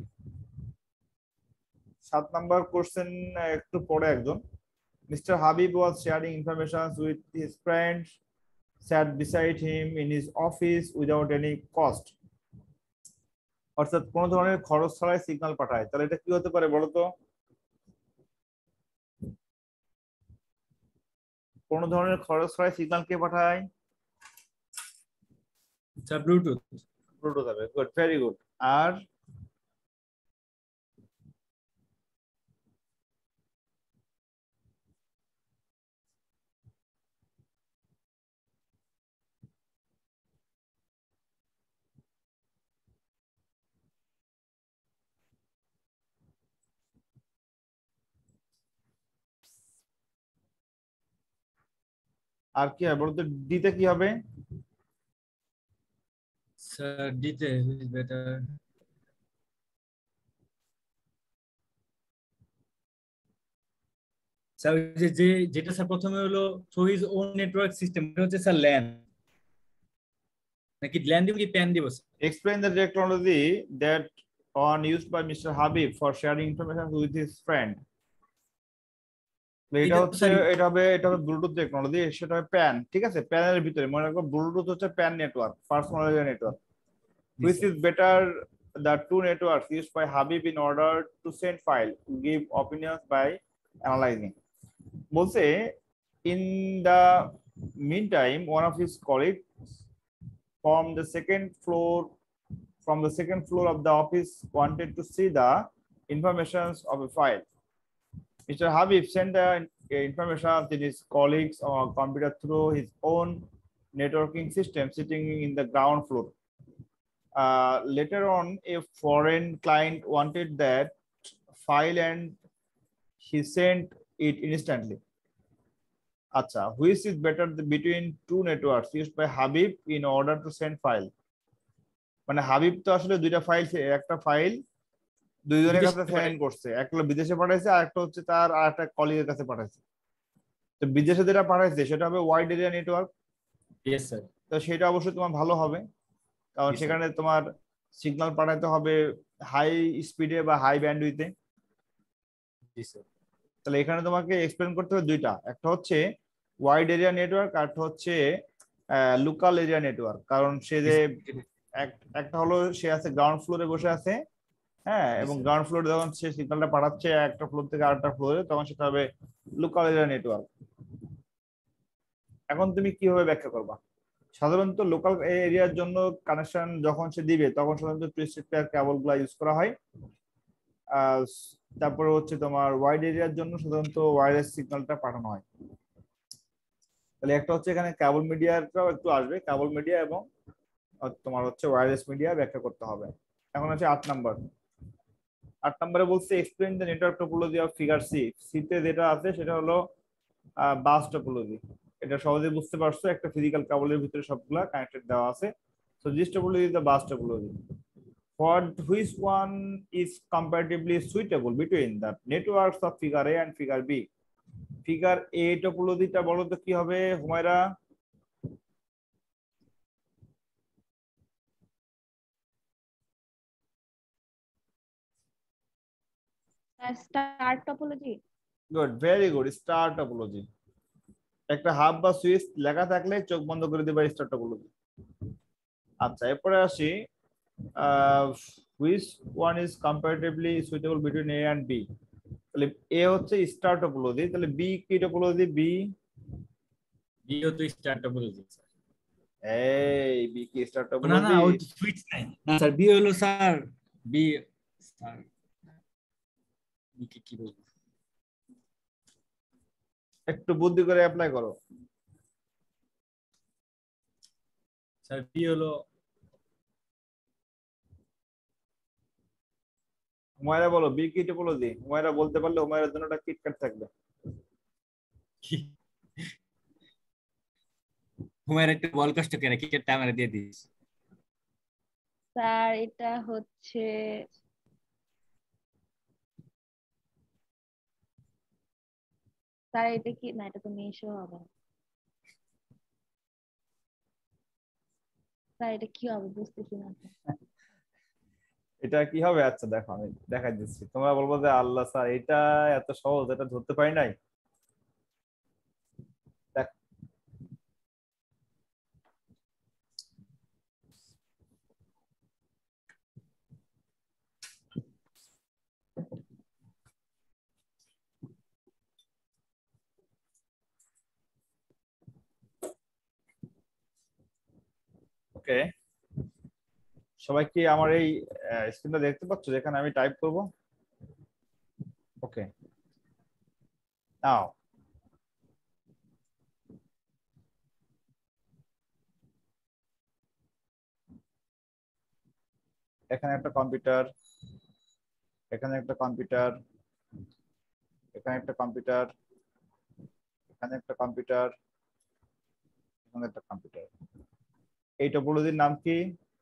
সাত number question একটু পরে একজন Mister Habib was sharing information with his friends, sat beside him in his office without any cost. অর্থাৎ কোনো ধরনের খরচ ছাড়াই signal পাঠায়, তাহলে এটা কি হতে পারে বলো তো? কোন ধরনের খরচ ছাড়াই সিগন্যাল কে পাঠায়? আচ্ছা, ব্লুটুথ। ব্লুটুথ হবে, গুড, ভেরি গুড। আর আর কি হবে বলতো? ডিতে কি হবে? স্যার ডিতে ইজ বেটার। স্যার যে যে যেটা স্যার প্রথমে হলো through his own network system, এটা হচ্ছে স্যার ল্যান, নাকি ল্যান দিব কি প্যান দিব? Explain the technology that one used by Mister Habib for sharing information with his friend. এটা হচ্ছে এটা হবে এটা হবে ব্লুটুথ টেকনোলজি, সেটা হবে প্যান, ঠিক আছে? প্যানের ভিতরে মনে রাখো ব্লুটুথ হচ্ছে PAN network, personal network. Which is better, the two networks used by Habib in order to send file, give opinions by analyzing. বলছে in the meantime one of his colleagues from the second floor from the second floor of the office wanted to see the information of a file. Mister Habib sent the information to his colleagues on computer through his own networking system sitting in the ground floor. uh, later on a foreign client wanted that file and he sent it instantly. Acha, which is better between two networks used by Habib in order to send file? মানে হাবিব তো আসলে দুইটা file, একটা file দুইজনের কাছে send করছে, একটা বিদেশে পাঠাইছে আর একটা হচ্ছে তার আর একটা কলিগের কাছে পাঠাইছে। তো বিদেশে যেটা পাঠাইছে সেটা হবে wide area network. Yes sir. তো সেটা অবশ্যই তোমার ভালো হবে, কারণ সেখানে তোমার সিগন্যাল পাঠাতে হবে হাই স্পিডে বা হাই ব্যান্ডউইথে। জি স্যার। তাহলে এখানে তোমাকে এক্সপ্লেন করতে হবে দুইটা, একটা হচ্ছে ওয়াইড এরিয়া নেটওয়ার্ক আর একটা হচ্ছে লোকাল এরিয়া নেটওয়ার্ক। কারণ সে যে একটা হলো সে আছে গ্রাউন্ড ফ্লোরে বসে আছে, হ্যাঁ, এবং গ্রাউন্ড ফ্লোরে যখন সে সিগন্যালটা পাঠাচ্ছে একটা ফ্লোর থেকে আরেকটা ফ্লোরে, তখন সেটা হবে লোকাল এরিয়া নেটওয়ার্ক। এখন তুমি কিভাবে ব্যাখ্যা করবা? সাধারণত লোকাল এরিয়ার জন্য কানেকশন যখন সে দিবে তখন সাধারণত টুইস্টেড পেয়ার কেবল গুলা ইউজ করা হয়। তারপরে হচ্ছে তোমার ওয়াইড এরিয়ার জন্য সাধারণত ওয়্যারলেস সিগন্যালটা পাঠানো হয়। তাহলে একটা হচ্ছে এখানে কেবল মিডিয়াটাও একটু আসবে, কেবল মিডিয়া এবং তোমার হচ্ছে ওয়্যারলেস মিডিয়া ব্যাখ্যা করতে হবে। এখন আছে আট নাম্বার। আট নম্বরে বলছে explain the network topology of figure C. সিতে যেটা আছে সেটা হলো বাস টোপোলজি। এটা সহজে বুঝতে পারছো, একটা ফিজিক্যাল কেবলের ভিতরে সবগুলা কানেক্টেড দেওয়া আছে। So this topology is the bus topology. For which one is comparatively suitable between the networks of figure A and figure B? Figure A টোপোলজিটা বলো তো কি হবে Humaira? Star topology. Good, very good, star topology. একটা hub বা switch লেখা থাকলে চোখ বন্ধ করে দিবা, স্টার টপোলজি। আচ্ছা, এরপরে আসি which one is comparatively suitable between A and B? তাহলে A হচ্ছে স্টার টপোলজি, তাহলে B কি টপোলজি? B বি ও তো স্টার টপোলজি স্যার। এই B কি স্টার টপোলজি? না না, ওই সুইচ নাই না স্যার, বি হলো স্যার বি স্টার। বি কে কি বলবো, একটু বুদ্ধি করে অ্যাপ্লাই করো স্যার। বি হলো, হুমায়রা বলো বি কি টোপোলজি? হুমায়রা বলতে পারলে হুমায়রার জন্য একটা কিটক্যাট থাকবে। হুমায়রা একটা বল কষ্ট করে ক্রিকেটটা আমরা দিয়ে দিস। স্যার এটা হচ্ছে স্যার এটা কি না, এটা তো মেশো হবে। স্যার এটা কি হবে বুঝতেছি না। এটা কি হবে? আচ্ছা দেখো আমি দেখাই দিচ্ছি, তোমরা বলবো যে আল্লাহ স্যার এটা এত সহজ, এটা ধরতে পারি নাই। ওকে, সবাই কি আমার এই স্ক্রিনটা দেখতে পাচ্ছ যেখানে আমি টাইপ করব? ওকে, নাও এখানে একটা কম্পিউটার, এখানে একটা কম্পিউটার, এখানে একটা কম্পিউটার, এখানে একটা কম্পিউটার, এখানে একটা কম্পিউটার। এই টপোলজির নাম কি?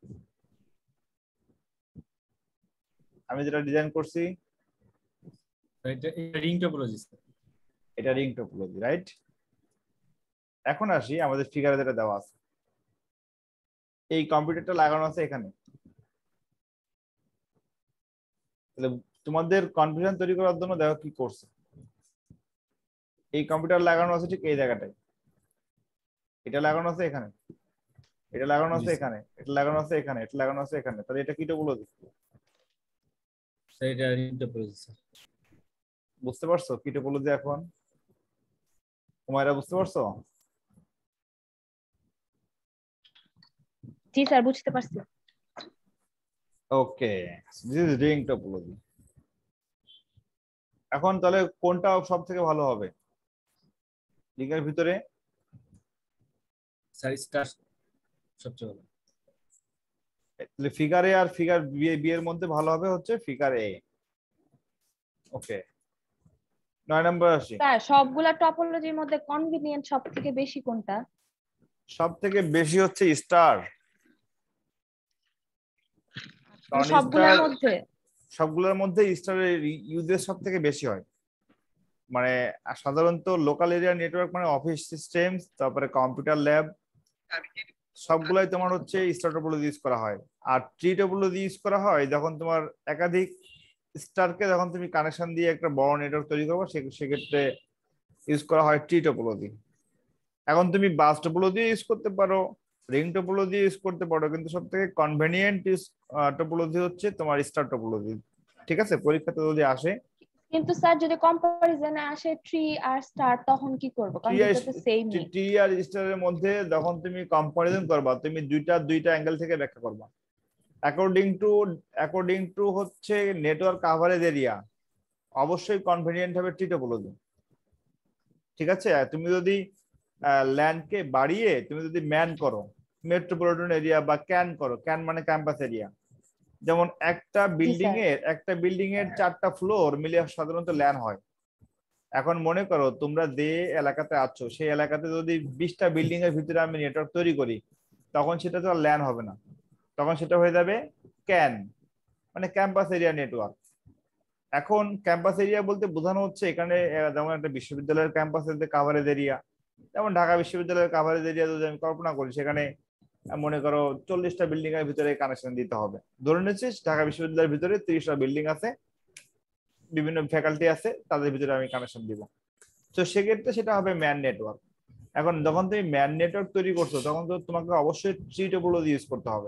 আমি যেটা ডিজাইন করছি এটা রিং টপোলজি স্যার। এটা রিং টপোলজি, রাইট? এখন আসি আমাদের ফিগারে যেটা দেওয়া আছে, এই কম্পিউটারটা লাগানো আছে এখানে। তাহলে তোমাদের কনফিউশন তৈরি করার জন্য দেখো কি করছে। এই কম্পিউটার লাগানো আছে ঠিক এই জায়গাটায়, এটা লাগানো আছে এখানে, এটা লাগানো আছে এখানে, এটা লাগানো আছে এখানে, এটা লাগানো আছে এখানে। তাহলে এটা কি টপোলজি? স্যার এটা রিং টপোলজি স্যার। বুঝতে পারছো কি টপোলজি এখন? হুমায়রা বুঝতে পারছো? জি স্যার বুঝতে পারছি। Okay, this is ring topology. এখন তাহলে কোনটা সব থেকে ভালো হবে রিং এর ভিতরে? স্যার স্টার সবচেয়ে ভালো। তাহলে ফিগার এ আর ফিগার বি বি এর মধ্যে ভালো হবে হচ্ছে ফিগার এ। ওকে, নয় নম্বর আসি। স্যার সবগুলা টপোলজির মধ্যে কনভিনিয়েন্ট সবথেকে বেশি কোনটা? সব থেকে বেশি হচ্ছে স্টার। কারণ সবগুলোর স্টার মধ্যে সবগুলোর মধ্যে স্টারের ইউজেস সব থেকে বেশি হয়। মানে সাধারণত লোকাল এরিয়া নেটওয়ার্ক মানে অফিস সিস্টেম, তারপরে কম্পিউটার ল্যাব, সবগুলাই তোমার হচ্ছে স্টার টপোলজি ইউজ করা হয়। আর ট্রি টপোলজি ইউজ করা হয় যখন তোমার একাধিক স্টারকে যখন তুমি কানেকশন দিয়ে একটা বড় নেটওয়ার্ক তৈরি করবে, সেক্ষেত্রে ইউজ করা হয় ট্রি টপোলজি। এখন তুমি বাস টপোলজি ইউজ করতে পারো, রিং টপোলজি ইউজ করতে পারো, কিন্তু সব থেকে কনভেনিয়েন্ট টপোলজি হচ্ছে তোমার স্টার টপোলজি। ঠিক আছে, পরীক্ষাতে যদি আসে। কিন্তু স্যার যদি কম্পারিজনে আসে ট্রি আর স্টার তখন কি করব? কারণ ট্রি আর দুটো তো সেমই। ট্রি আর স্টারের মধ্যে যখন তুমি কম্পারিজন করবা, তুমি দুইটা দুইটা অ্যাঙ্গেল থেকে ব্যাখ্যা করবা। অ্যাকর্ডিং টু অ্যাকর্ডিং টু হচ্ছে নেটওয়ার্ক কাভারেজ এরিয়া, অবশ্যই কনভেনিয়েন্ট হবে ট্রি টপোলজি। ঠিক আছে, তুমি যদি ল্যান্ডকে বাড়িয়ে তুমি যদি ম্যান করো, মেট্রোপলিটন এরিয়া বা ক্যান করো, ক্যান মানে ক্যাম্পাস এরিয়া, যেমন একটা বিল্ডিং এর একটা বিল্ডিং এর চারটা ফ্লোর মিলে সাধারণত ল্যান হয়। এখন মনে করো তোমরা যে এলাকাতে আছো সেই এলাকাতে যদি বিশটা বিল্ডিং এর ভিতরে আমি নেটওয়ার্ক তৈরি করি, তখন সেটা তো আর ল্যান হবে না, তখন সেটা হয়ে যাবে ক্যান মানে ক্যাম্পাস এরিয়া নেটওয়ার্ক। এখন ক্যাম্পাস এরিয়া বলতে বোঝানো হচ্ছে এখানে যেমন একটা বিশ্ববিদ্যালয়ের ক্যাম্পাসের যে কাভারেজ এরিয়া, যেমন ঢাকা বিশ্ববিদ্যালয়ের কাভারেজ এরিয়া যদি আমি কল্পনা করি, সেখানে মনে করো চল্লিশটা বিল্ডিং এর ভিতরে কানেকশন দিতে হবে। ধরে নিচ্ছি ঢাকা বিশ্ববিদ্যালয়ের ভিতরে তিরিশটা বিল্ডিং আছে, বিভিন্ন ফ্যাকাল্টি আছে, তাদের ভিতরে আমি কানেকশন দিব। তো সেক্ষেত্রে সেটা হবে ম্যান নেটওয়ার্ক। এখন যখন তুমি ম্যান নেটওয়ার্ক তৈরি করছো, তখন তো তোমাকে অবশ্যই ট্রি টপোলজি ইউজ করতে হবে।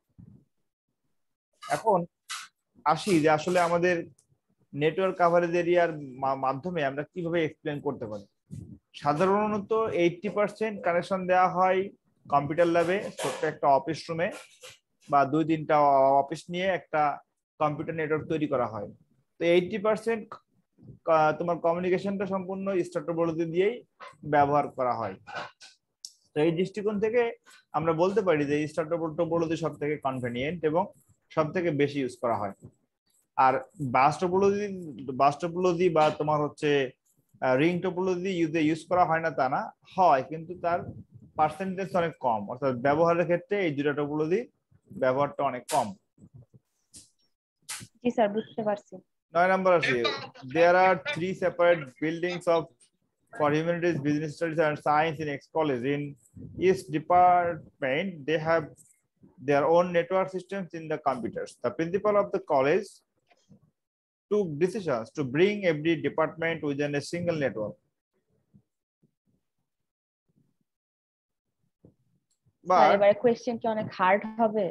এখন আসি যে আসলে আমাদের নেটওয়ার্ক কাভারেজ এরিয়ার মাধ্যমে আমরা কিভাবে এক্সপ্লেন করতে পারি। সাধারণত এইটটি পার্সেন্ট কানেকশন দেওয়া হয় কম্পিউটার ল্যাবে, ছোট্ট একটা অফিস রুমে বা দুই তিনটা অফিস নিয়ে একটা কম্পিউটার নেটওয়ার্ক তৈরি করা হয়। তো এইটটি পার্সেন্ট তোমার কমিউনিকেশনটা সম্পূর্ণ স্টার টপোলজি দিয়েই ব্যবহার করা হয়। তো এই দৃষ্টিকোণ থেকে আমরা বলতে পারি যে স্টার টপোলজি সব থেকে কনভেনিয়েন্ট এবং সব থেকে বেশি ইউজ করা হয়। আর বাস টপোলজি বাস টপোলজি বা তোমার হচ্ছে রিং টপোলজি ইউজে ইউজ করা হয় না তা না, হয়, কিন্তু তার পার্সেন্টেজ অনেক কম, অর্থাৎ ব্যবহারের ক্ষেত্রে এই দুটো টপোলজি ব্যবহারটা অনেক কম। জি স্যার, বুঝতে পারছি। নয় নম্বর আসি, there are three separate buildings of for humanities, business studies and science in X college. In each department they have their own network systems in the computers. The principal of the college took decisions to bring every department within a single network. Sir But এবারে question কি অনেক hard হবে?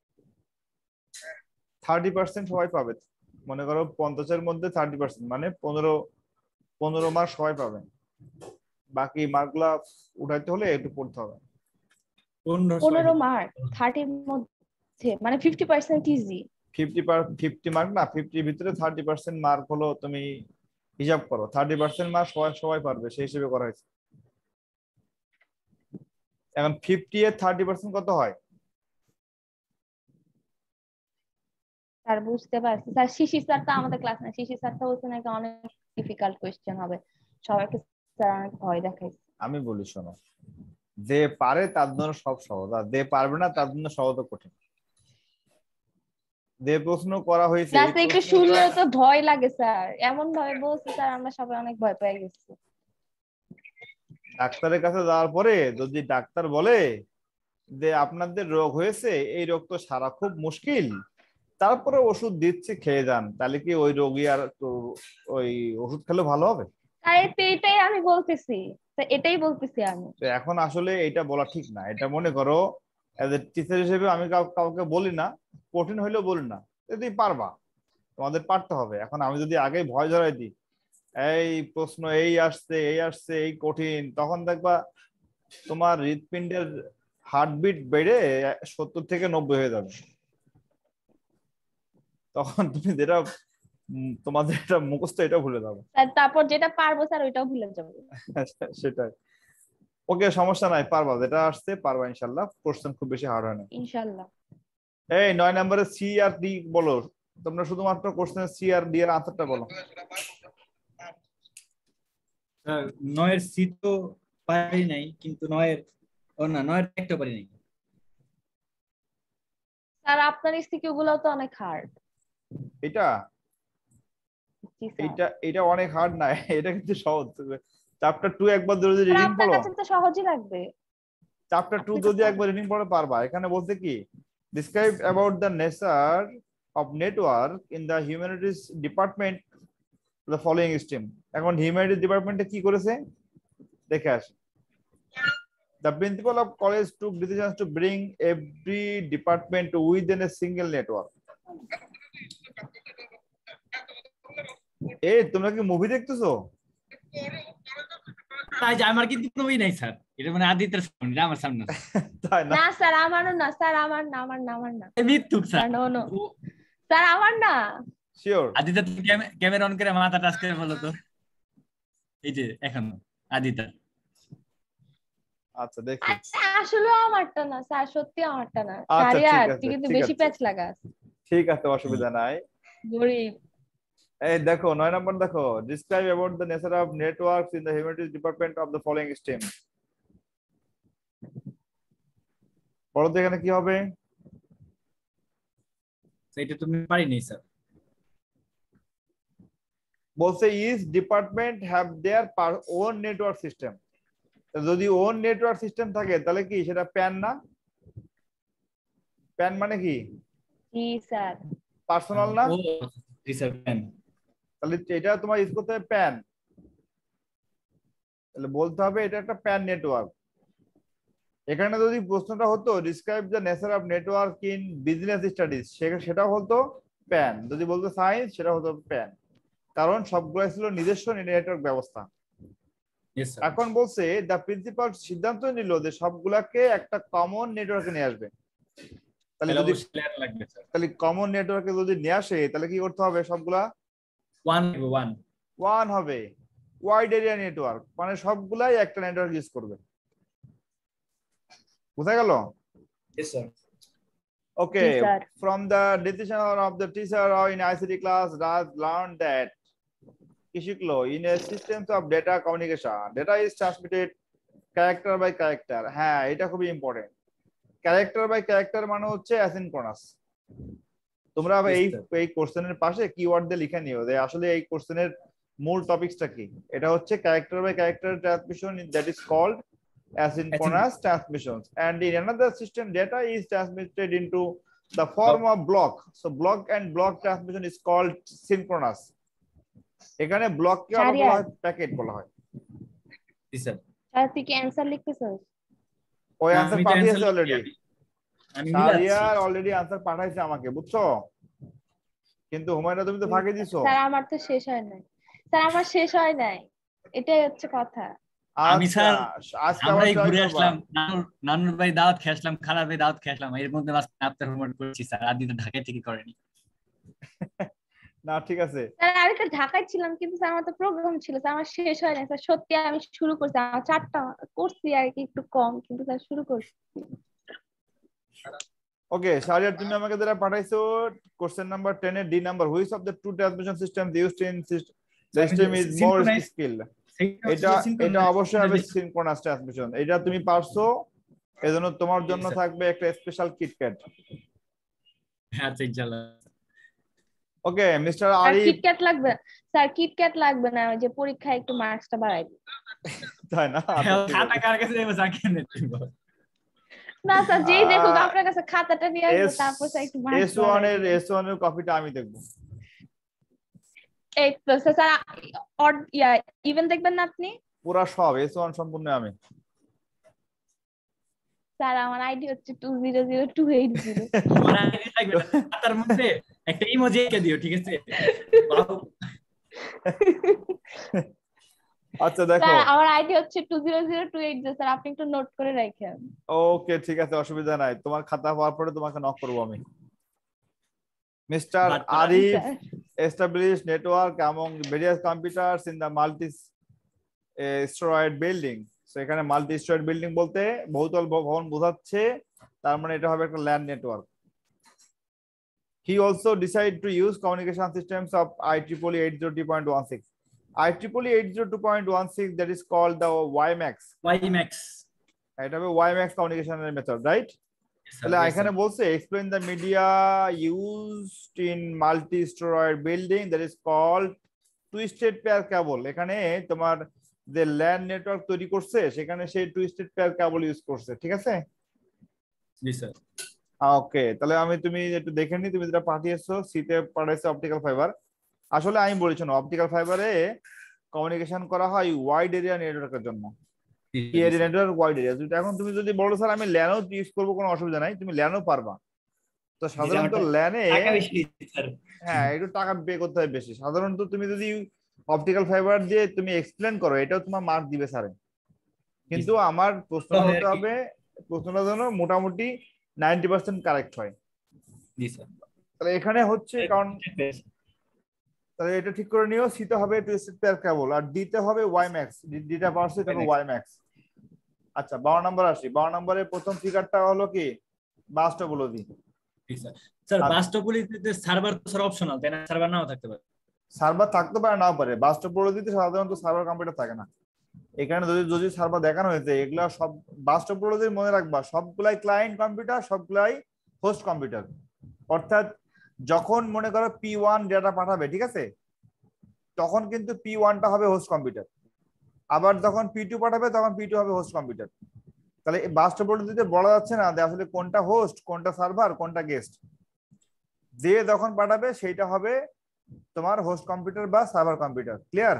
Thirty percent সবাই পাবে, মনে করো পঞ্চাশের মধ্যে থার্টি পার্সেন্ট মানে পনেরো পনেরো মার্ক সবাই পাবে। বাকি মার্কগুলা উঠাইতে হলে একটু পড়তে হবে। পনেরো মার্ক থার্টির মধ্যে মানে fifty percent easy. Fifty fifty mark না, ফিফটির ভিতরে থার্টি পার্সেন্ট মার্ক হলো, তুমি হিসাব করো থার্টি পার্সেন্ট মার্ক সবাই সবাই পারবে, সেই হিসেবে করা হয়েছে। এখন ফিফটি এর থার্টি পার্সেন্ট কত হয়? স্যার বুঝতে পারছি স্যার, শিশির স্যার তো আমাদের ক্লাস না, শিশির স্যার তো বলছে নাকি অনেক ডিফিকাল্ট কোশ্চেন হবে, সবাইকে স্যার অনেক ভয় দেখাইছে। আমি বলি শোনো, যে পারে তার জন্য সব সহজ, আর যে পারবে না তার জন্য সহজ কঠিন। যে প্রশ্ন করা হয়েছে ক্লাসে একটু শুনলেও তো ভয় লাগে স্যার, এমন ভাবে বলছে স্যার আমরা সবাই অনেক ভয় পেয়ে গেছি। ডাক্তারের কাছে যাওয়ার পরে যদি ডাক্তার বলে যে আপনাদের রোগ হয়েছে, এই রোগ তো সারা খুব মুশকিল, তারপরে ওষুধ দিচ্ছি খেয়ে যান, তাহলে কি ওই রোগী আর তো ওই ওষুধ খেলে ভালো হবে? তাই তো এটাই আমি বলতেছি, এটাই বলতেছি আমি। তো এখন আসলে এটা বলা ঠিক না। এটা মনে করো এজ এ টিচার হিসেবে আমি কাউকে বলি না, কঠিন হইলেও বলি না, যদি পারবা তোমাদের পারতে হবে। এখন আমি যদি আগে ভয় ধরাই দিই এই প্রশ্ন এই আসছে এই আসছে এই কঠিন, তখন দেখবা তোমার হৃৎপিণ্ডের হার্টবিট বেড়ে সত্তর থেকে নব্বই হয়ে যাবে। তখন তুমি যেটা তোমাদের এটা মুখস্থ এটা ভুলে যাবে, তারপর যেটা পারবো স্যার ওইটাও ভুলে যাবো। সেটাই। ওকে, সমস্যা নাই, পারবা, যেটা আসছে পারবা ইনশাল্লাহ, কোশ্চেন খুব বেশি হার্ড হয় না ইনশাল্লাহ। এই নয় নম্বরে সি আর ডি বলো, তোমরা শুধুমাত্র কোশ্চেন সি আর ডি এর আনসারটা বলো। স্যার নয়ের সি তো পারি নাই, কিন্তু নয়ের ও না নয়ের একটা পারি নাই। স্যার আপনার এসিকিউ গুলো তো অনেক হার্ড। এটা জি স্যার। এটা এটা অনেক হার্ড না, এটা কিন্তু সহজ। চ্যাপ্টার টু একবার যদি স্যার রিডিং আপনার পড়ো, কাছে তো সহজই লাগবে। চ্যাপ্টার টু আপনি তো যদি স্যার একবার রিডিং পড়ে পারবা। এখানে বলতে কি, describe about the nature of network in the humanities department the following stream. এখন হিউম্যানিটিজ ডিপার্টমেন্টে কি করেছে দেখে আসি। The principal of college took decisions to bring every department within a single network. এই তোমরা কি মুভি দেখতেছো? তাই যে আমার কিন্তু কোনোই নাই স্যার, এটা মানে আদিত্যের সামনে, আমার সামনে আছে। তাই না? না স্যার আমারও না, স্যার আমার না, আমার না, আমার না। মিথ্যুক স্যার। নো নো স্যার আমার না। শিওর? আদিত্য তুমি ক্যামেরা অন করে মাথা টাচ করে বলো তো, এই যে এখন আদিত্য। আচ্ছা দেখি। আচ্ছা আসলে আমারটা না স্যার, সত্যি আমারটা না। আচ্ছা ঠিক সারিয়ার আছে, তুই কিন্তু ঠিক বেশি আছে, প্যাচ লাগাস। ঠিক আছে, অসুবিধা নাই। গরিব। এই দেখো নয় নম্বর দেখো, describe about the nature of networks in the humanities department of the following stream. বলো তো এখানে কি হবে? এটা তুমি পারি নাই স্যার। বলছে is department have their own network system. যদি ওন নেটওয়ার্ক সিস্টেম থাকে তাহলে কি সেটা প্যান না? প্যান মানে কি? জি স্যার। পার্সোনাল না? ও জি স্যার প্যান। তাহলে এটা তোমার ইউজ করতে হবে প্যান। তাহলে বলতে হবে এটা একটা প্যান নেটওয়ার্ক। এখানে যদি প্রশ্নটা হতো describe the nature of network in business studies, সেটা হতো প্যান। যদি বলতো সায়েন্স, সেটা হতো প্যান, কারণ সবগুলো ছিল নিজস্ব নেটওয়ার্ক ব্যবস্থা। এখন বলছে দ্য প্রিন্সিপাল সিদ্ধান্ত নিল যে সবগুলাকে একটা কমন নেটওয়ার্কে নিয়ে আসবে। তাহলে যদি তাহলে কমন নেটওয়ার্কে যদি নিয়ে আসে তাহলে কি করতে হবে? সবগুলা ওয়ান ওয়ান ওয়ান হবে, ওয়াইড এরিয়া নেটওয়ার্ক, মানে সবগুলাই একটা নেটওয়ার্ক ইউজ করবে। বুঝা গেল? Yes sir. Okay, Yes, sir. from the decision of the teacher or in I C T class, Raj learned that Kishiklo in a systems of data communication, data is transmitted character by character. হ্যাঁ এটা খুবই important. Character by character মানে হচ্ছে asynchronous. তোমরা এই এই কোশ্চেনের পাশে কিওয়ার্ড দিয়ে লিখে নিও যে আসলে এই কোশ্চেনের মূল টপিকসটা কি। এটা হচ্ছে character by character transmission, that is called asynchronous transmissions, and in another system data is transmitted into the form of block. So block and block transmission is called synchronous. এখানে ব্লক কে আবার বলা হয় প্যাকেট বলা হয়। জি sir. Sir তুই কি answer লিখতেছিস? ওই অ্যানসার পাঠিয়েছে অলরেডি। আমি সারিয়ার অলরেডি অ্যানসার পাঠাইছে আমাকে, বুঝছো? কিন্তু হুমায়ুনা তুমি তো ফাঁকি দিছো। স্যার আমার তো শেষ হয় নাই স্যার, আমার শেষ হয় নাই, এটাই হচ্ছে কথা। আমি স্যার আজকে আমরা আবার ঘুরে আসলাম, নানুর নানুর ভাই দাওয়াত খেয়েছিলাম, খালার ভাই দাওয়াত খেয়েছিলাম, এর মধ্যে আপনার হোমওয়ার্ক করেছি স্যার। আদি তো ঢাকায় থেকে করেনি। না ঠিক আছে স্যার আমি তো ঢাকায় ছিলাম, কিন্তু স্যার আমার তো প্রোগ্রাম ছিল স্যার, আমার শেষ হয় নাই স্যার। সত্যি আমি শুরু করছি, আমার চারটা করছি আর কি, একটু কম, কিন্তু স্যার শুরু করছি। ওকে সারিয়া, তুমি আমাকে যেটা পাঠাইছো কোশ্চেন নাম্বার টেন এর D number, which of the two transmission system used in system is more skill. এটা এটা অবশ্যই হবে সিনক্রোনাস ট্রান্সমিশন। এটা তুমি পারছো, এজন্য তোমার জন্য থাকবে একটা স্পেশাল কিটক্যাট। আচ্ছা ইনশাআল্লাহ। ওকে মিস্টার আর আরিফ, কিটক্যাট লাগবে স্যার? কিটক্যাট লাগবে না, ওই যে পরীক্ষায় একটু মার্কসটা বাড়াই দিই। তাই না? খাতা কার কাছে যাবে সাকিন নেব না স্যার, যেই দেখুক আপনার কাছে খাতাটা নিয়ে আসবে, তারপর স্যার একটু মার্কস এস ওয়ান এর এস ওয়ান এর কপিটা আমি দেখব। এই তো স্যার অড ইয়া ইভেন দেখবেন না আপনি? পুরো সব এস ওয়ান সম্পূর্ণ আমি। স্যার আমার আইডি হচ্ছে two zero zero two eight zero. আমার আইডি লাগবে না, তার মধ্যে একটা ইমোজি এঁকে দিও, ঠিক আছে? আচ্ছা দেখো স্যার আমার আইডি হচ্ছে two zero zero two eight zero, sir আপনি একটু নোট করে রাখেন। ওকে ঠিক আছে, অসুবিধা নাই, তোমার খাতা হওয়ার পরে তোমাকে নক করব আমি। Mister Arif established network among various computers in the multi storied building. So এখানে মাল্টি স্টোরেড বিল্ডিং বলতে বহুতল ভবন বোঝাচ্ছে, তার মানে এটা হবে একটা LAN network. He also decided to use communication systems of I triple E eight oh two point one six. I triple E eight oh two point one six, that is called the WiMAX. WiMAX. এটা হবে WiMAX communication method, right? তাহলে এখানে বলছে explain the media used in multi-story building that is called twisted pair cable. এখানে তোমার যে land network তৈরি করছে সেখানে সেই টুইস্টেড পেয়ার কেবল ইউজ করছে, ঠিক আছে? জি স্যার। ওকে, তাহলে আমি তুমি একটু দেখে নি, তুমি যেটা পাঠিয়েছো সিতে পাঠাইছো অপটিক্যাল ফাইবার। আসলে আমি বলেছি না, অপটিক্যাল ফাইবারে কমিউনিকেশন করা হয় ওয়াইড এরিয়া নেটওয়ার্কের জন্য। কি এরিয়া নেটওয়ার্ক? Wide area. এখন তুমি যদি বলো স্যার আমি ল্যানও ইউজ করবো, কোনো অসুবিধা নাই, তুমি ল্যানও পারবা। তো সাধারণত ল্যানে হ্যাঁ একটু টাকা পে করতে হয় বেশি। সাধারণত তুমি যদি অপটিক্যাল ফাইবার দিয়ে তুমি এক্সপ্লেন করো, এটাও তোমার মার্ক দিবে স্যারে। কিন্তু আমার প্রশ্ন হতে হবে, প্রশ্নটা যেন মোটামুটি নাইনটি পার্সেন্ট কারেক্ট হয়। তাহলে এখানে হচ্ছে কারণ তাহলে এটা ঠিক করে নিও, সিতে হবে টুইস্টেড পেয়ার কেবল আর ডিতে হবে ওয়াইম্যাক্স। ডিটা পারছে তবে ওয়াইম্যাক্স। আচ্ছা বারো নম্বর আসি। বারো নম্বরের প্রথম ফিগারটা হলো কি বাস টপোলজি। স্যার বাস টপোলজিতে সার্ভার তো স্যার অপশনাল, তাই না? সার্ভার নাও থাকতে পারে। সার্ভার থাকতে পারে নাও পারে। বাস টপোলজিতে সাধারণত সার্ভার কম্পিউটার থাকে না। এখানে যদি যদি সার্ভার দেখানো হয়েছে এগুলা সব বাস টপোলজি মনে রাখবা, সবগুলাই ক্লায়েন্ট কম্পিউটার, সবগুলাই হোস্ট কম্পিউটার। অর্থাৎ যখন মনে করো পি ওয়ান ডেটা পাঠাবে, ঠিক আছে, তখন কিন্তু পি ওয়ানটা হবে হোস্ট কম্পিউটার। আবার যখন পি টু পাঠাবে তখন পি টু হবে হোস্ট কম্পিউটার। তাহলে বাস টপোলজিতে বলা যাচ্ছে না যে আসলে কোনটা হোস্ট, কোনটা সার্ভার, কোনটা গেস্ট। যে যখন পাঠাবে সেইটা হবে তোমার হোস্ট কম্পিউটার বা সার্ভার কম্পিউটার। ক্লিয়ার?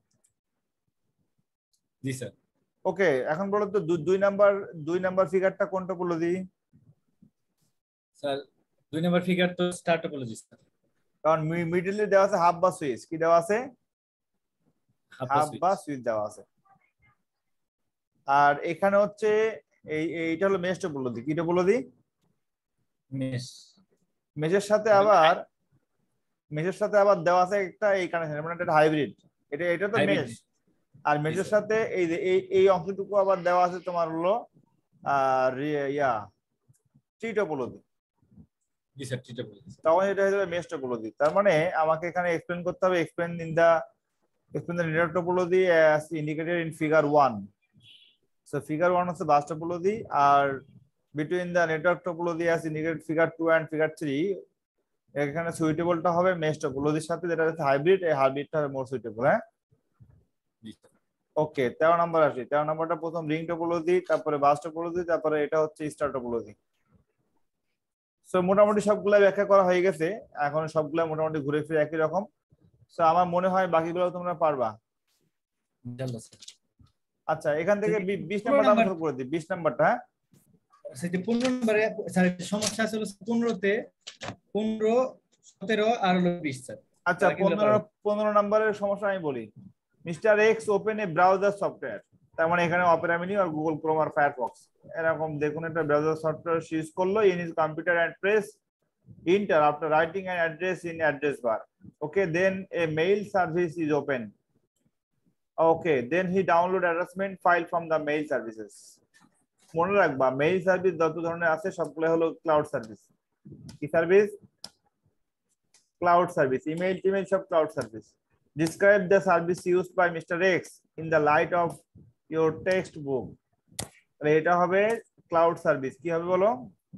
জি স্যার। ওকে, এখন বলো তো দুই নাম্বার দুই নাম্বার ফিগারটা কোন টপোলজি? স্যার দুই নাম্বার ফিগার তো স্টার টপোলজি স্যার। কারণ মিডলে দেওয়া আছে হাব বা সুইচ। কি দেওয়া আছে? হাব বা সুইচ দেওয়া আছে। আর এখানে হচ্ছে এই এইটা হলো মেশ টপোলজি। কি টপোলজি? মেশ। মেশের সাথে আবার মেশের সাথে আবার দেওয়া আছে একটা এই কানেকশন, মানে এটা হাইব্রিড। এটা এটা তো মেশ। আর মেশের সাথে এই যে এই এই অংশটুকু আবার দেওয়া আছে তোমার হলো আর ইয়া ট্রি টপোলজি। জি স্যার, ট্রি টপোলজি। তখন এটা হয়ে যাবে মেশ টপোলজি। তার মানে আমাকে এখানে এক্সপ্লেন করতে হবে, explain in the explain the network topology as indicated in figure one. So figure one হচ্ছে বাস টপোলজি, আর between the network topology as indicated figure two and figure three এখানে সুইটেবলটা হবে মেশ টপোলজির সাথে, যেটা হচ্ছে হাইব্রিড। এই হাইব্রিডটা হবে মোর সুইটেবল। হ্যাঁ ওকে, তেরো নাম্বার আসি। তেরো নাম্বারটা প্রথম রিং টপোলজি, তারপরে বাস টপোলজি, তারপরে এটা হচ্ছে স্টার টপোলজি। সো মোটামুটি সবগুলা ব্যাখ্যা করা হয়ে গেছে। এখন সবগুলা মোটামুটি ঘুরে ফিরে একই রকম। সো আমার মনে হয় বাকিগুলো তোমরা পারবা। আচ্ছা এখান থেকে বিশ নাম্বারটা আমি শুরু করে দিই। বিশ নাম্বারটা হ্যাঁ সেটা পনেরো নম্বরে স্যার সমস্যা আছে পনেরো তে পনেরো সতেরো আর হলো বিশ স্যার। আচ্ছা পনেরো পনেরো নম্বরের সমস্যা আমি বলি। Mister X open a browser software. তার মানে এখানে অপেরা মিনি আর গুগল ক্রোম আর ফায়ারফক্স এরকম দেখুন একটা ব্রাউজার সফটওয়্যার ইউজ করলো in his computer and press enter after writing an address in address bar. Okay, then a mail service is open. Okay, then he download attachment file from the mail services. মনে রাখবা mail service যত ধরনের আছে সবগুলো হলো cloud service. কি service? Cloud service. Email টিমেইল সব cloud service. Describe the service used by mister X in the light of your textbook. তাহলে এটা হবে ক্লাউড সার্ভিস। কি হবে বলো?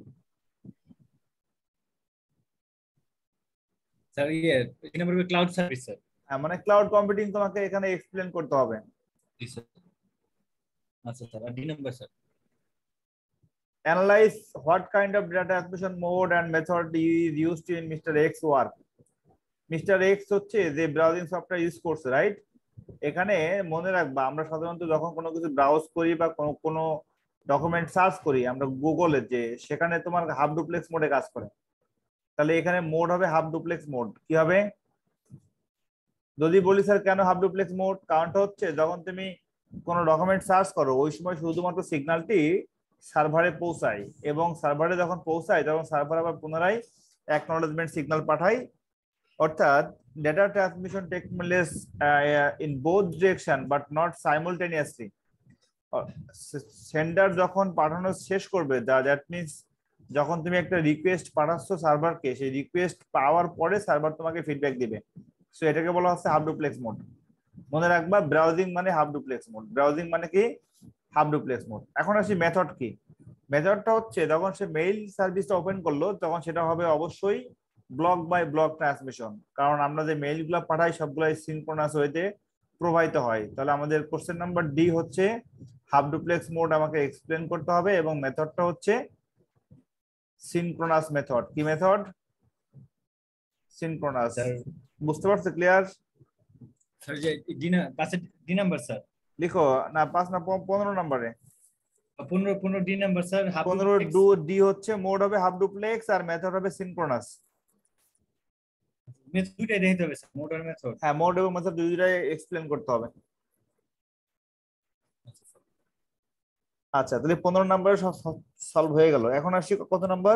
স্যার ইয়ে এই নম্বরে ক্লাউড সার্ভিস স্যার। হ্যাঁ মানে ক্লাউড কম্পিউটিং তোমাকে এখানে এক্সপ্লেন করতে হবে। জি স্যার। আচ্ছা স্যার, আর D number sir. Analyze what kind of data transmission mode and method is used in mister X work. Mister X হচ্ছে যে ব্রাউজিং সফটওয়্যার ইউজ করছে, রাইট? এখানে মনে রাখবা আমরা সাধারণত যখন কোনো কিছু ব্রাউজ করি বা কোনো কোনো ডকুমেন্ট সার্চ করি আমরা গুগলে, যে সেখানে তোমার হাফ ডুপ্লেক্স মোডে কাজ করে। তাহলে এখানে মোড হবে হাফ ডুপ্লেক্স মোড। কি হবে? যদি বলি স্যার কেন হাফ ডুপ্লেক্স মোড, কারণটা হচ্ছে যখন তুমি কোনো ডকুমেন্ট সার্চ করো ওই সময় শুধুমাত্র সিগন্যালটি সার্ভারে পৌঁছায়, এবং সার্ভারে যখন পৌঁছায় তখন সার্ভার আবার পুনরায় অ্যাকনলেজমেন্ট সিগন্যাল পাঠায়। অর্থাৎ data transmission take place in both direction but not simultaneously. Sender যখন পাঠানো শেষ করবে, দ্যাট মিনস যখন তুমি একটা রিকোয়েস্ট পাঠাচ্ছ সার্ভারকে, সেই রিকোয়েস্ট পাওয়ার পরে সার্ভার তোমাকে ফিডব্যাক দিবে। সো এটাকে বলা হচ্ছে হাফ ডুপ্লেক্স মোড। মনে রাখবা ব্রাউজিং মানে হাফ ডুপ্লেক্স মোড, ব্রাউজিং মানে কি হাফ ডুপ্লেক্স মোড। এখন আসি মেথড কি। মেথডটা হচ্ছে যখন সে মেইল সার্ভিসটা ওপেন করলো তখন সেটা হবে অবশ্যই ব্লক বাই ব্লক ট্রান্সমিশন, কারণ আমরা যে মেইলগুলো পাঠাই সবগুলাই সিনক্রোনাস ওয়েতে প্রবাহিত হয়। তাহলে আমাদের কোশ্চেন নাম্বার ডি হচ্ছে হাফ ডুপ্লেক্স মোড আমাকে এক্সপ্লেন করতে হবে, এবং মেথডটা হচ্ছে সিনক্রোনাস মেথড। কি মেথড? সিনক্রোনাস। বুঝতে পারছো? ক্লিয়ার? স্যার যে ডি না পাঁচে ডি নাম্বার স্যার লিখো না, পাঁচ না পনেরো নম্বরে। পনেরো পনেরো ডি নাম্বার স্যার। হাফ পনেরো ডু ডি হচ্ছে মোড হবে হাফ ডুপ্লেক্স আর মেথড হবে সিনক্রোনাস। মেথড দুইটাই দেখতে হবে স্যার, মোড আর মেথড। হ্যাঁ, মোড এবং মেথড দুইটাই এক্সপ্লেন করতে হবে। আচ্ছা, তাহলে পনেরো নম্বরে সব সলভ হয়ে গেল। এখন আসি কত নাম্বার?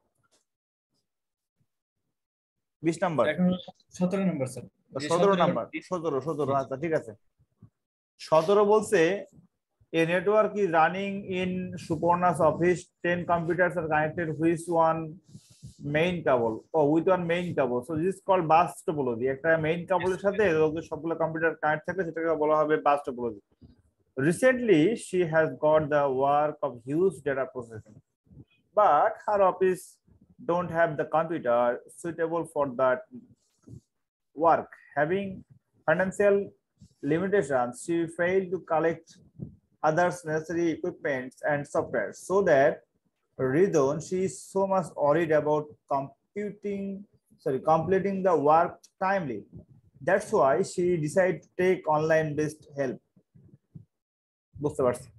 বিশ নাম্বার। এখন সতেরো নাম্বার স্যার। সতেরো নাম্বার। সতেরো সতেরো আচ্ছা ঠিক আছে। সতেরো বলছে a network is running in Suparna's office, ten computers are connected with one main cable or with one main cable, so this is called bus topology. একটা মেইন কেবলের সাথে সবগুলো কম্পিউটার কানেক্ট থাকে, সেটাকে বলা হবে bus topology. Recently she has got the work of huge data processing, but her office don't have the computer suitable for that work. Having financial limitations, she failed to collect others necessary equipment and software. So that reason she is so much worried about computing sorry completing the work timely. That's why she decided to take online based help. বুঝতে পারছি?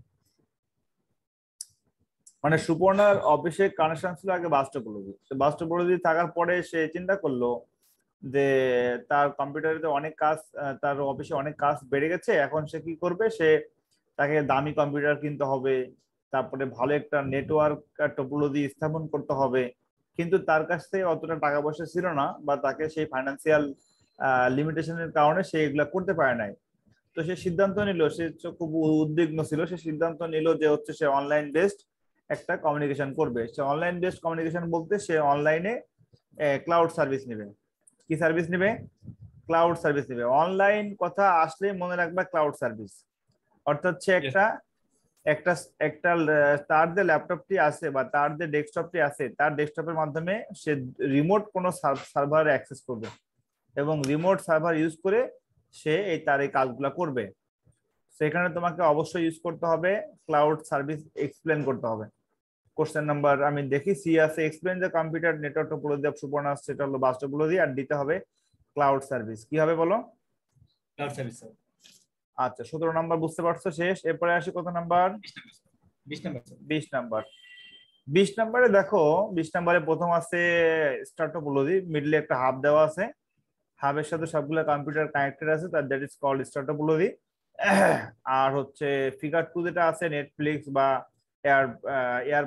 মানে সুপর্ণার অফিসে connection ছিল আগে bus topology. Bus topology থাকার পরে সে চিন্তা করলো যে তার কম্পিউটারে অনেক কাজ, তার অফিসে অনেক কাজ বেড়ে গেছে, এখন সে কি করবে, সে তাকে দামি কম্পিউটার কিনতে হবে, তারপরে ভালো একটা নেটওয়ার্ক টপোলজি স্থাপন করতে হবে। কিন্তু তার কাছ থেকে অতটা টাকা পয়সা ছিল না, বা তাকে সেই ফাইন্যান্সিয়াল লিমিটেশনের কারণে সে এগুলা করতে পারে নাই। তো সে সিদ্ধান্ত নিল, সে খুব উদ্বিগ্ন ছিল, সে সিদ্ধান্ত নিল যে হচ্ছে সে অনলাইন বেসড একটা কমিউনিকেশন করবে। সে অনলাইন বেসড কমিউনিকেশন বলতে সে অনলাইনে ক্লাউড সার্ভিস নেবে। কি সার্ভিস নেবে? ক্লাউড সার্ভিস নেবে। অনলাইন কথা আসলে মনে রাখবা ক্লাউড সার্ভিস অর্থাৎ হচ্ছে একটা একটা একটা তার যে ল্যাপটপটি আছে বা তার যে ডেস্কটপটি আছে, তার ডেস্কটপের মাধ্যমে সে রিমোট কোনো সার্ভারে অ্যাক্সেস করবে এবং রিমোট সার্ভার ইউজ করে সে এই তার এই কাজগুলো করবে। সেখানে তোমাকে অবশ্যই ইউজ করতে হবে ক্লাউড সার্ভিস, এক্সপ্লেন করতে হবে। কোশ্চেন নাম্বার আমি দেখি সি আছে, explain the computer network topology of Suparna, সেটা হলো বাস টপোলজি, আর দিতে হবে ক্লাউড সার্ভিস। কি হবে বলো? Cloud service. আচ্ছা, সতেরো নাম্বার বুঝতে পারছো, শেষ। এরপরে আসি কত নাম্বার? বিশ নাম্বার। বিশ নাম্বার। বিশ নাম্বারে দেখো, বিশ নাম্বারে প্রথম আছে স্টার টপোলজি, মিডলে একটা হাব দেওয়া আছে, হাবের সাথে সবগুলো কম্পিউটার কানেক্টেড আছে, তার that is called star topology. আর হচ্ছে ফিগার টু যেটা আছে নেটফ্লিক্স বা এয়ার এয়ার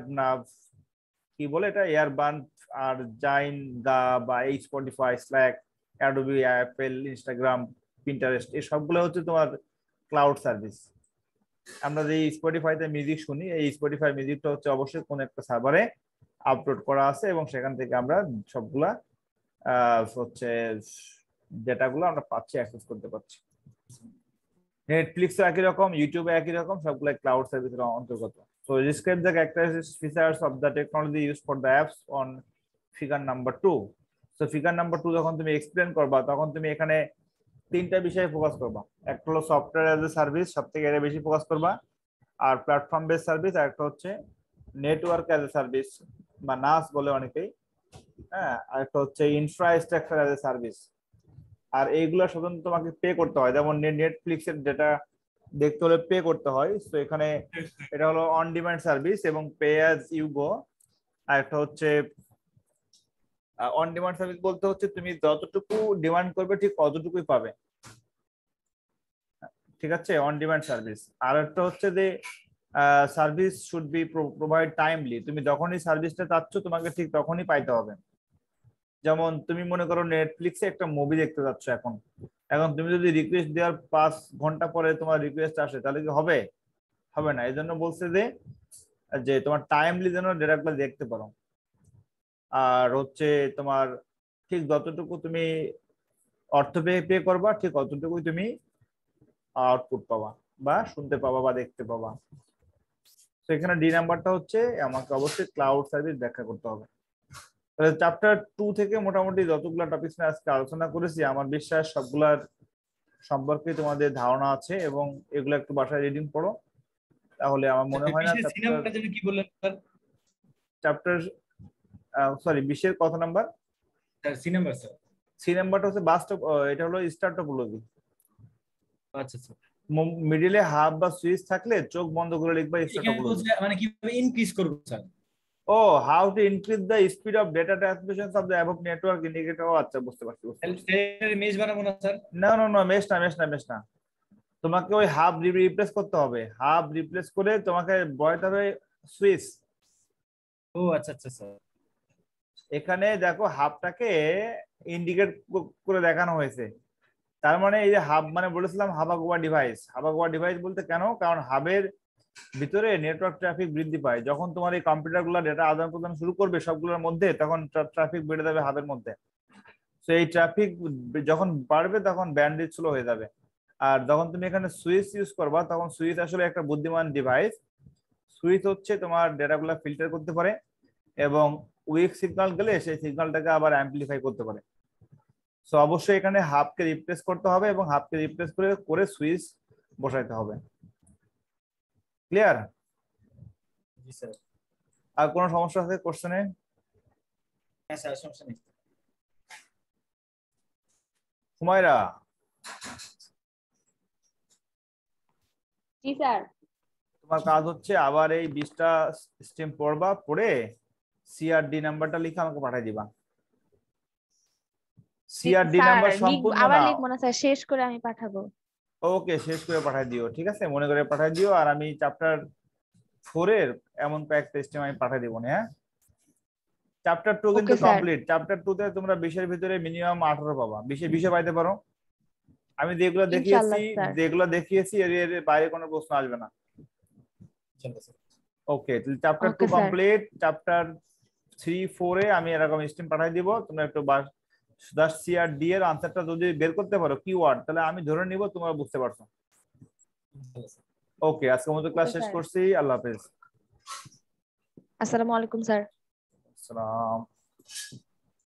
কি বলে এটা এয়ারবান আর জাইন গা বা এই Spotify, Slack, Adobe, Apple, Instagram, Pinterest, এই সবগুলো হচ্ছে তোমার ক্লাউড সার্ভিস। আমরা যে স্পটিফাইতে মিউজিক শুনি, এই স্পটিফাই মিউজিকটা হচ্ছে অবশ্যই কোন একটা সার্ভারে আপলোড করা আছে এবং সেখান থেকে আমরা সবগুলা হচ্ছে ডেটাগুলো আমরা পাচ্ছি, অ্যাক্সেস করতে পারছি। নেটফ্লিক্সও একই রকম, ইউটিউবে একই রকম, সবগুলো ক্লাউড সার্ভিসের অন্তর্গত। So describe the characteristics features of the technology used for the apps on figure number two. So figure number two যখন তুমি এক্সপ্লেন করবা তখন তুমি এখানে তিনটা বিষয়ে ফোকাস করবা। একটা হলো সফটওয়্যার অ্যাজ এ সার্ভিস, সব থেকে এর বেশি ফোকাস করবা, আর প্ল্যাটফর্ম বেস সার্ভিস, আর একটা হচ্ছে নেটওয়ার্ক অ্যাজ এ সার্ভিস বা নাস বলে অনেকেই, হ্যাঁ, আর একটা হচ্ছে ইনফ্রাস্ট্রাকচার অ্যাজ এ সার্ভিস। আর এইগুলো সাধারণত তোমাকে পে করতে হয়, যেমন নেটফ্লিক্স এর ডেটা দেখতে হলে পে করতে হয়। তো এখানে এটা হলো অন ডিমান্ড সার্ভিস এবং পে অ্যাজ ইউ গো। আর একটা হচ্ছে অন ডিমান্ড সার্ভিস বলতে হচ্ছে তুমি যতটুকু ডিমান্ড করবে ঠিক ততটুকুই পাবে, ঠিক আছে, অন ডিমান্ড সার্ভিস। আর একটা হচ্ছে যে service should be provide timely, তুমি যখনই সার্ভিসটা চাচ্ছ তোমাকে ঠিক তখনই পাইতে হবে। যেমন তুমি মনে করো নেটফ্লিক্সে একটা মুভি দেখতে যাচ্ছ, এখন এখন তুমি যদি রিকোয়েস্ট দেওয়ার পাঁচ ঘন্টা পরে তোমার রিকোয়েস্ট আসে তাহলে কি হবে? হবে না। এই জন্য বলছে যে যে তোমার টাইমলি যেন ডেটাগুলো দেখতে পারো। আর হচ্ছে তোমার ঠিক যতটুকু তুমি অর্থ পে পে করবা ঠিক অতটুকুই তুমি আউটপুট পাবা বা শুনতে পাবা বা দেখতে পাবা। তো এখানে ডি নাম্বারটা হচ্ছে আমাকে অবশ্যই ক্লাউড সার্ভিস ব্যাখ্যা করতে হবে। তাহলে চ্যাপ্টার টু থেকে মোটামুটি যতগুলো টপিক নিয়ে আজকে আলোচনা করেছি আমার বিশ্বাস সবগুলার সম্পর্কে তোমাদের ধারণা আছে এবং এগুলো একটু বাসায় রিডিং পড়ো, তাহলে আমার মনে হয় না চ্যাপ্টার কি বললেন স্যার? চ্যাপ্টার সরি বিশের কত number? Sir C number sir. C নাম্বারটা হচ্ছে বাস্তব, এটা হলো স্টার টপোলজি। আচ্ছা স্যার। মিডলে হাব বা সুইচ থাকলে চোখ বন্ধ করে লিখবা স্টার টপোলজি। মানে কিভাবে ইনক্রিজ করব sir? Oh how to increase the speed of data transmission of the above network indicator. আচ্ছা বুঝতে পারছি। মেশ বানাবো না স্যার? না না না মেশ না মেশ না মেশ না তোমাকে ওই হাব রিপ্লেস করতে হবে। হাব রিপ্লেস করে তোমাকে বসাতে হবে সুইচ। ও আচ্ছা আচ্ছা স্যার। এখানে দেখো হাবটাকে ইন্ডিকেট করে দেখানো হয়েছে, তার মানে এই যে হাব মানে বলেছিলাম হাবাগোয়া ডিভাইস। হাবাগোয়া ডিভাইস বলতে কেন, কারণ হাবের ভিতরে নেটওয়ার্ক ট্রাফিক বৃদ্ধি পায়। যখন তোমার এই কম্পিউটার গুলো ডেটা আদান প্রদান শুরু করবে সবগুলোর মধ্যে, তখন ট্রাফিক বেড়ে যাবে হাবের মধ্যে। তো এই ট্রাফিক যখন বাড়বে তখন ব্যান্ডউইথ স্লো হয়ে যাবে। আর যখন তুমি এখানে সুইচ ইউজ করবা তখন সুইচ আসলে একটা বুদ্ধিমান ডিভাইস। সুইচ হচ্ছে তোমার ডেটাগুলো ফিল্টার করতে পারে এবং উইক সিগন্যাল গেলে সেই সিগন্যালটাকে আবার অ্যাম্পলিফাই করতে পারে। সো অবশ্যই এখানে হাবকে রিপ্লেস করতে হবে এবং হাবকে রিপ্লেস করে করে সুইচ বসাইতে হবে। ক্লিয়ার? জি স্যার। আর কোনো সমস্যা আছে কোশ্চেনে? হ্যাঁ স্যার সমস্যা নেই। হুমায়রা। জি স্যার। তোমার কাজ হচ্ছে আবার এই বিশটা স্টেম পড়বা, পড়ে সিআরডি নাম্বারটা লিখে আমাকে পাঠিয়ে দিবা। সিআরডি নাম্বার সম্পূর্ণ আবার না, লিখবো না স্যার, শেষ করে আমি পাঠাবো। ওকে শেষ করে পাঠিয়ে দিও, ঠিক আছে? মনে করে পাঠিয়ে দিও। আর আমি চ্যাপ্টার ফোর এর এমন কয়েকটা স্টেম আমি পাঠিয়ে দিব না। হ্যাঁ, চ্যাপ্টার টু কিন্তু কমপ্লিট। চ্যাপ্টার টু তে তোমরা বিশের ভিতরে মিনিমাম আঠারো পাবা, বিশে বিশে পাইতে পারো। আমি যেগুলো দেখিয়েছি যেগুলো দেখিয়েছি এর বাইরে কোনো প্রশ্ন আসবে না। Okay, chapter two complete. Chapter three four এ আমি এরকম স্টেম পাঠিয়ে দিব। তোমরা একটু জাস্ট সি আর ডি এর আনসারটা যদি বের করতে পারো কিওয়ার্ড, তাহলে আমি ধরে নিব তোমরা বুঝতে পারছো। ওকে, আজকের মতো ক্লাস শেষ করছি। আল্লাহ হাফেজ। আসসালামু আলাইকুম স্যার। আসসালাম।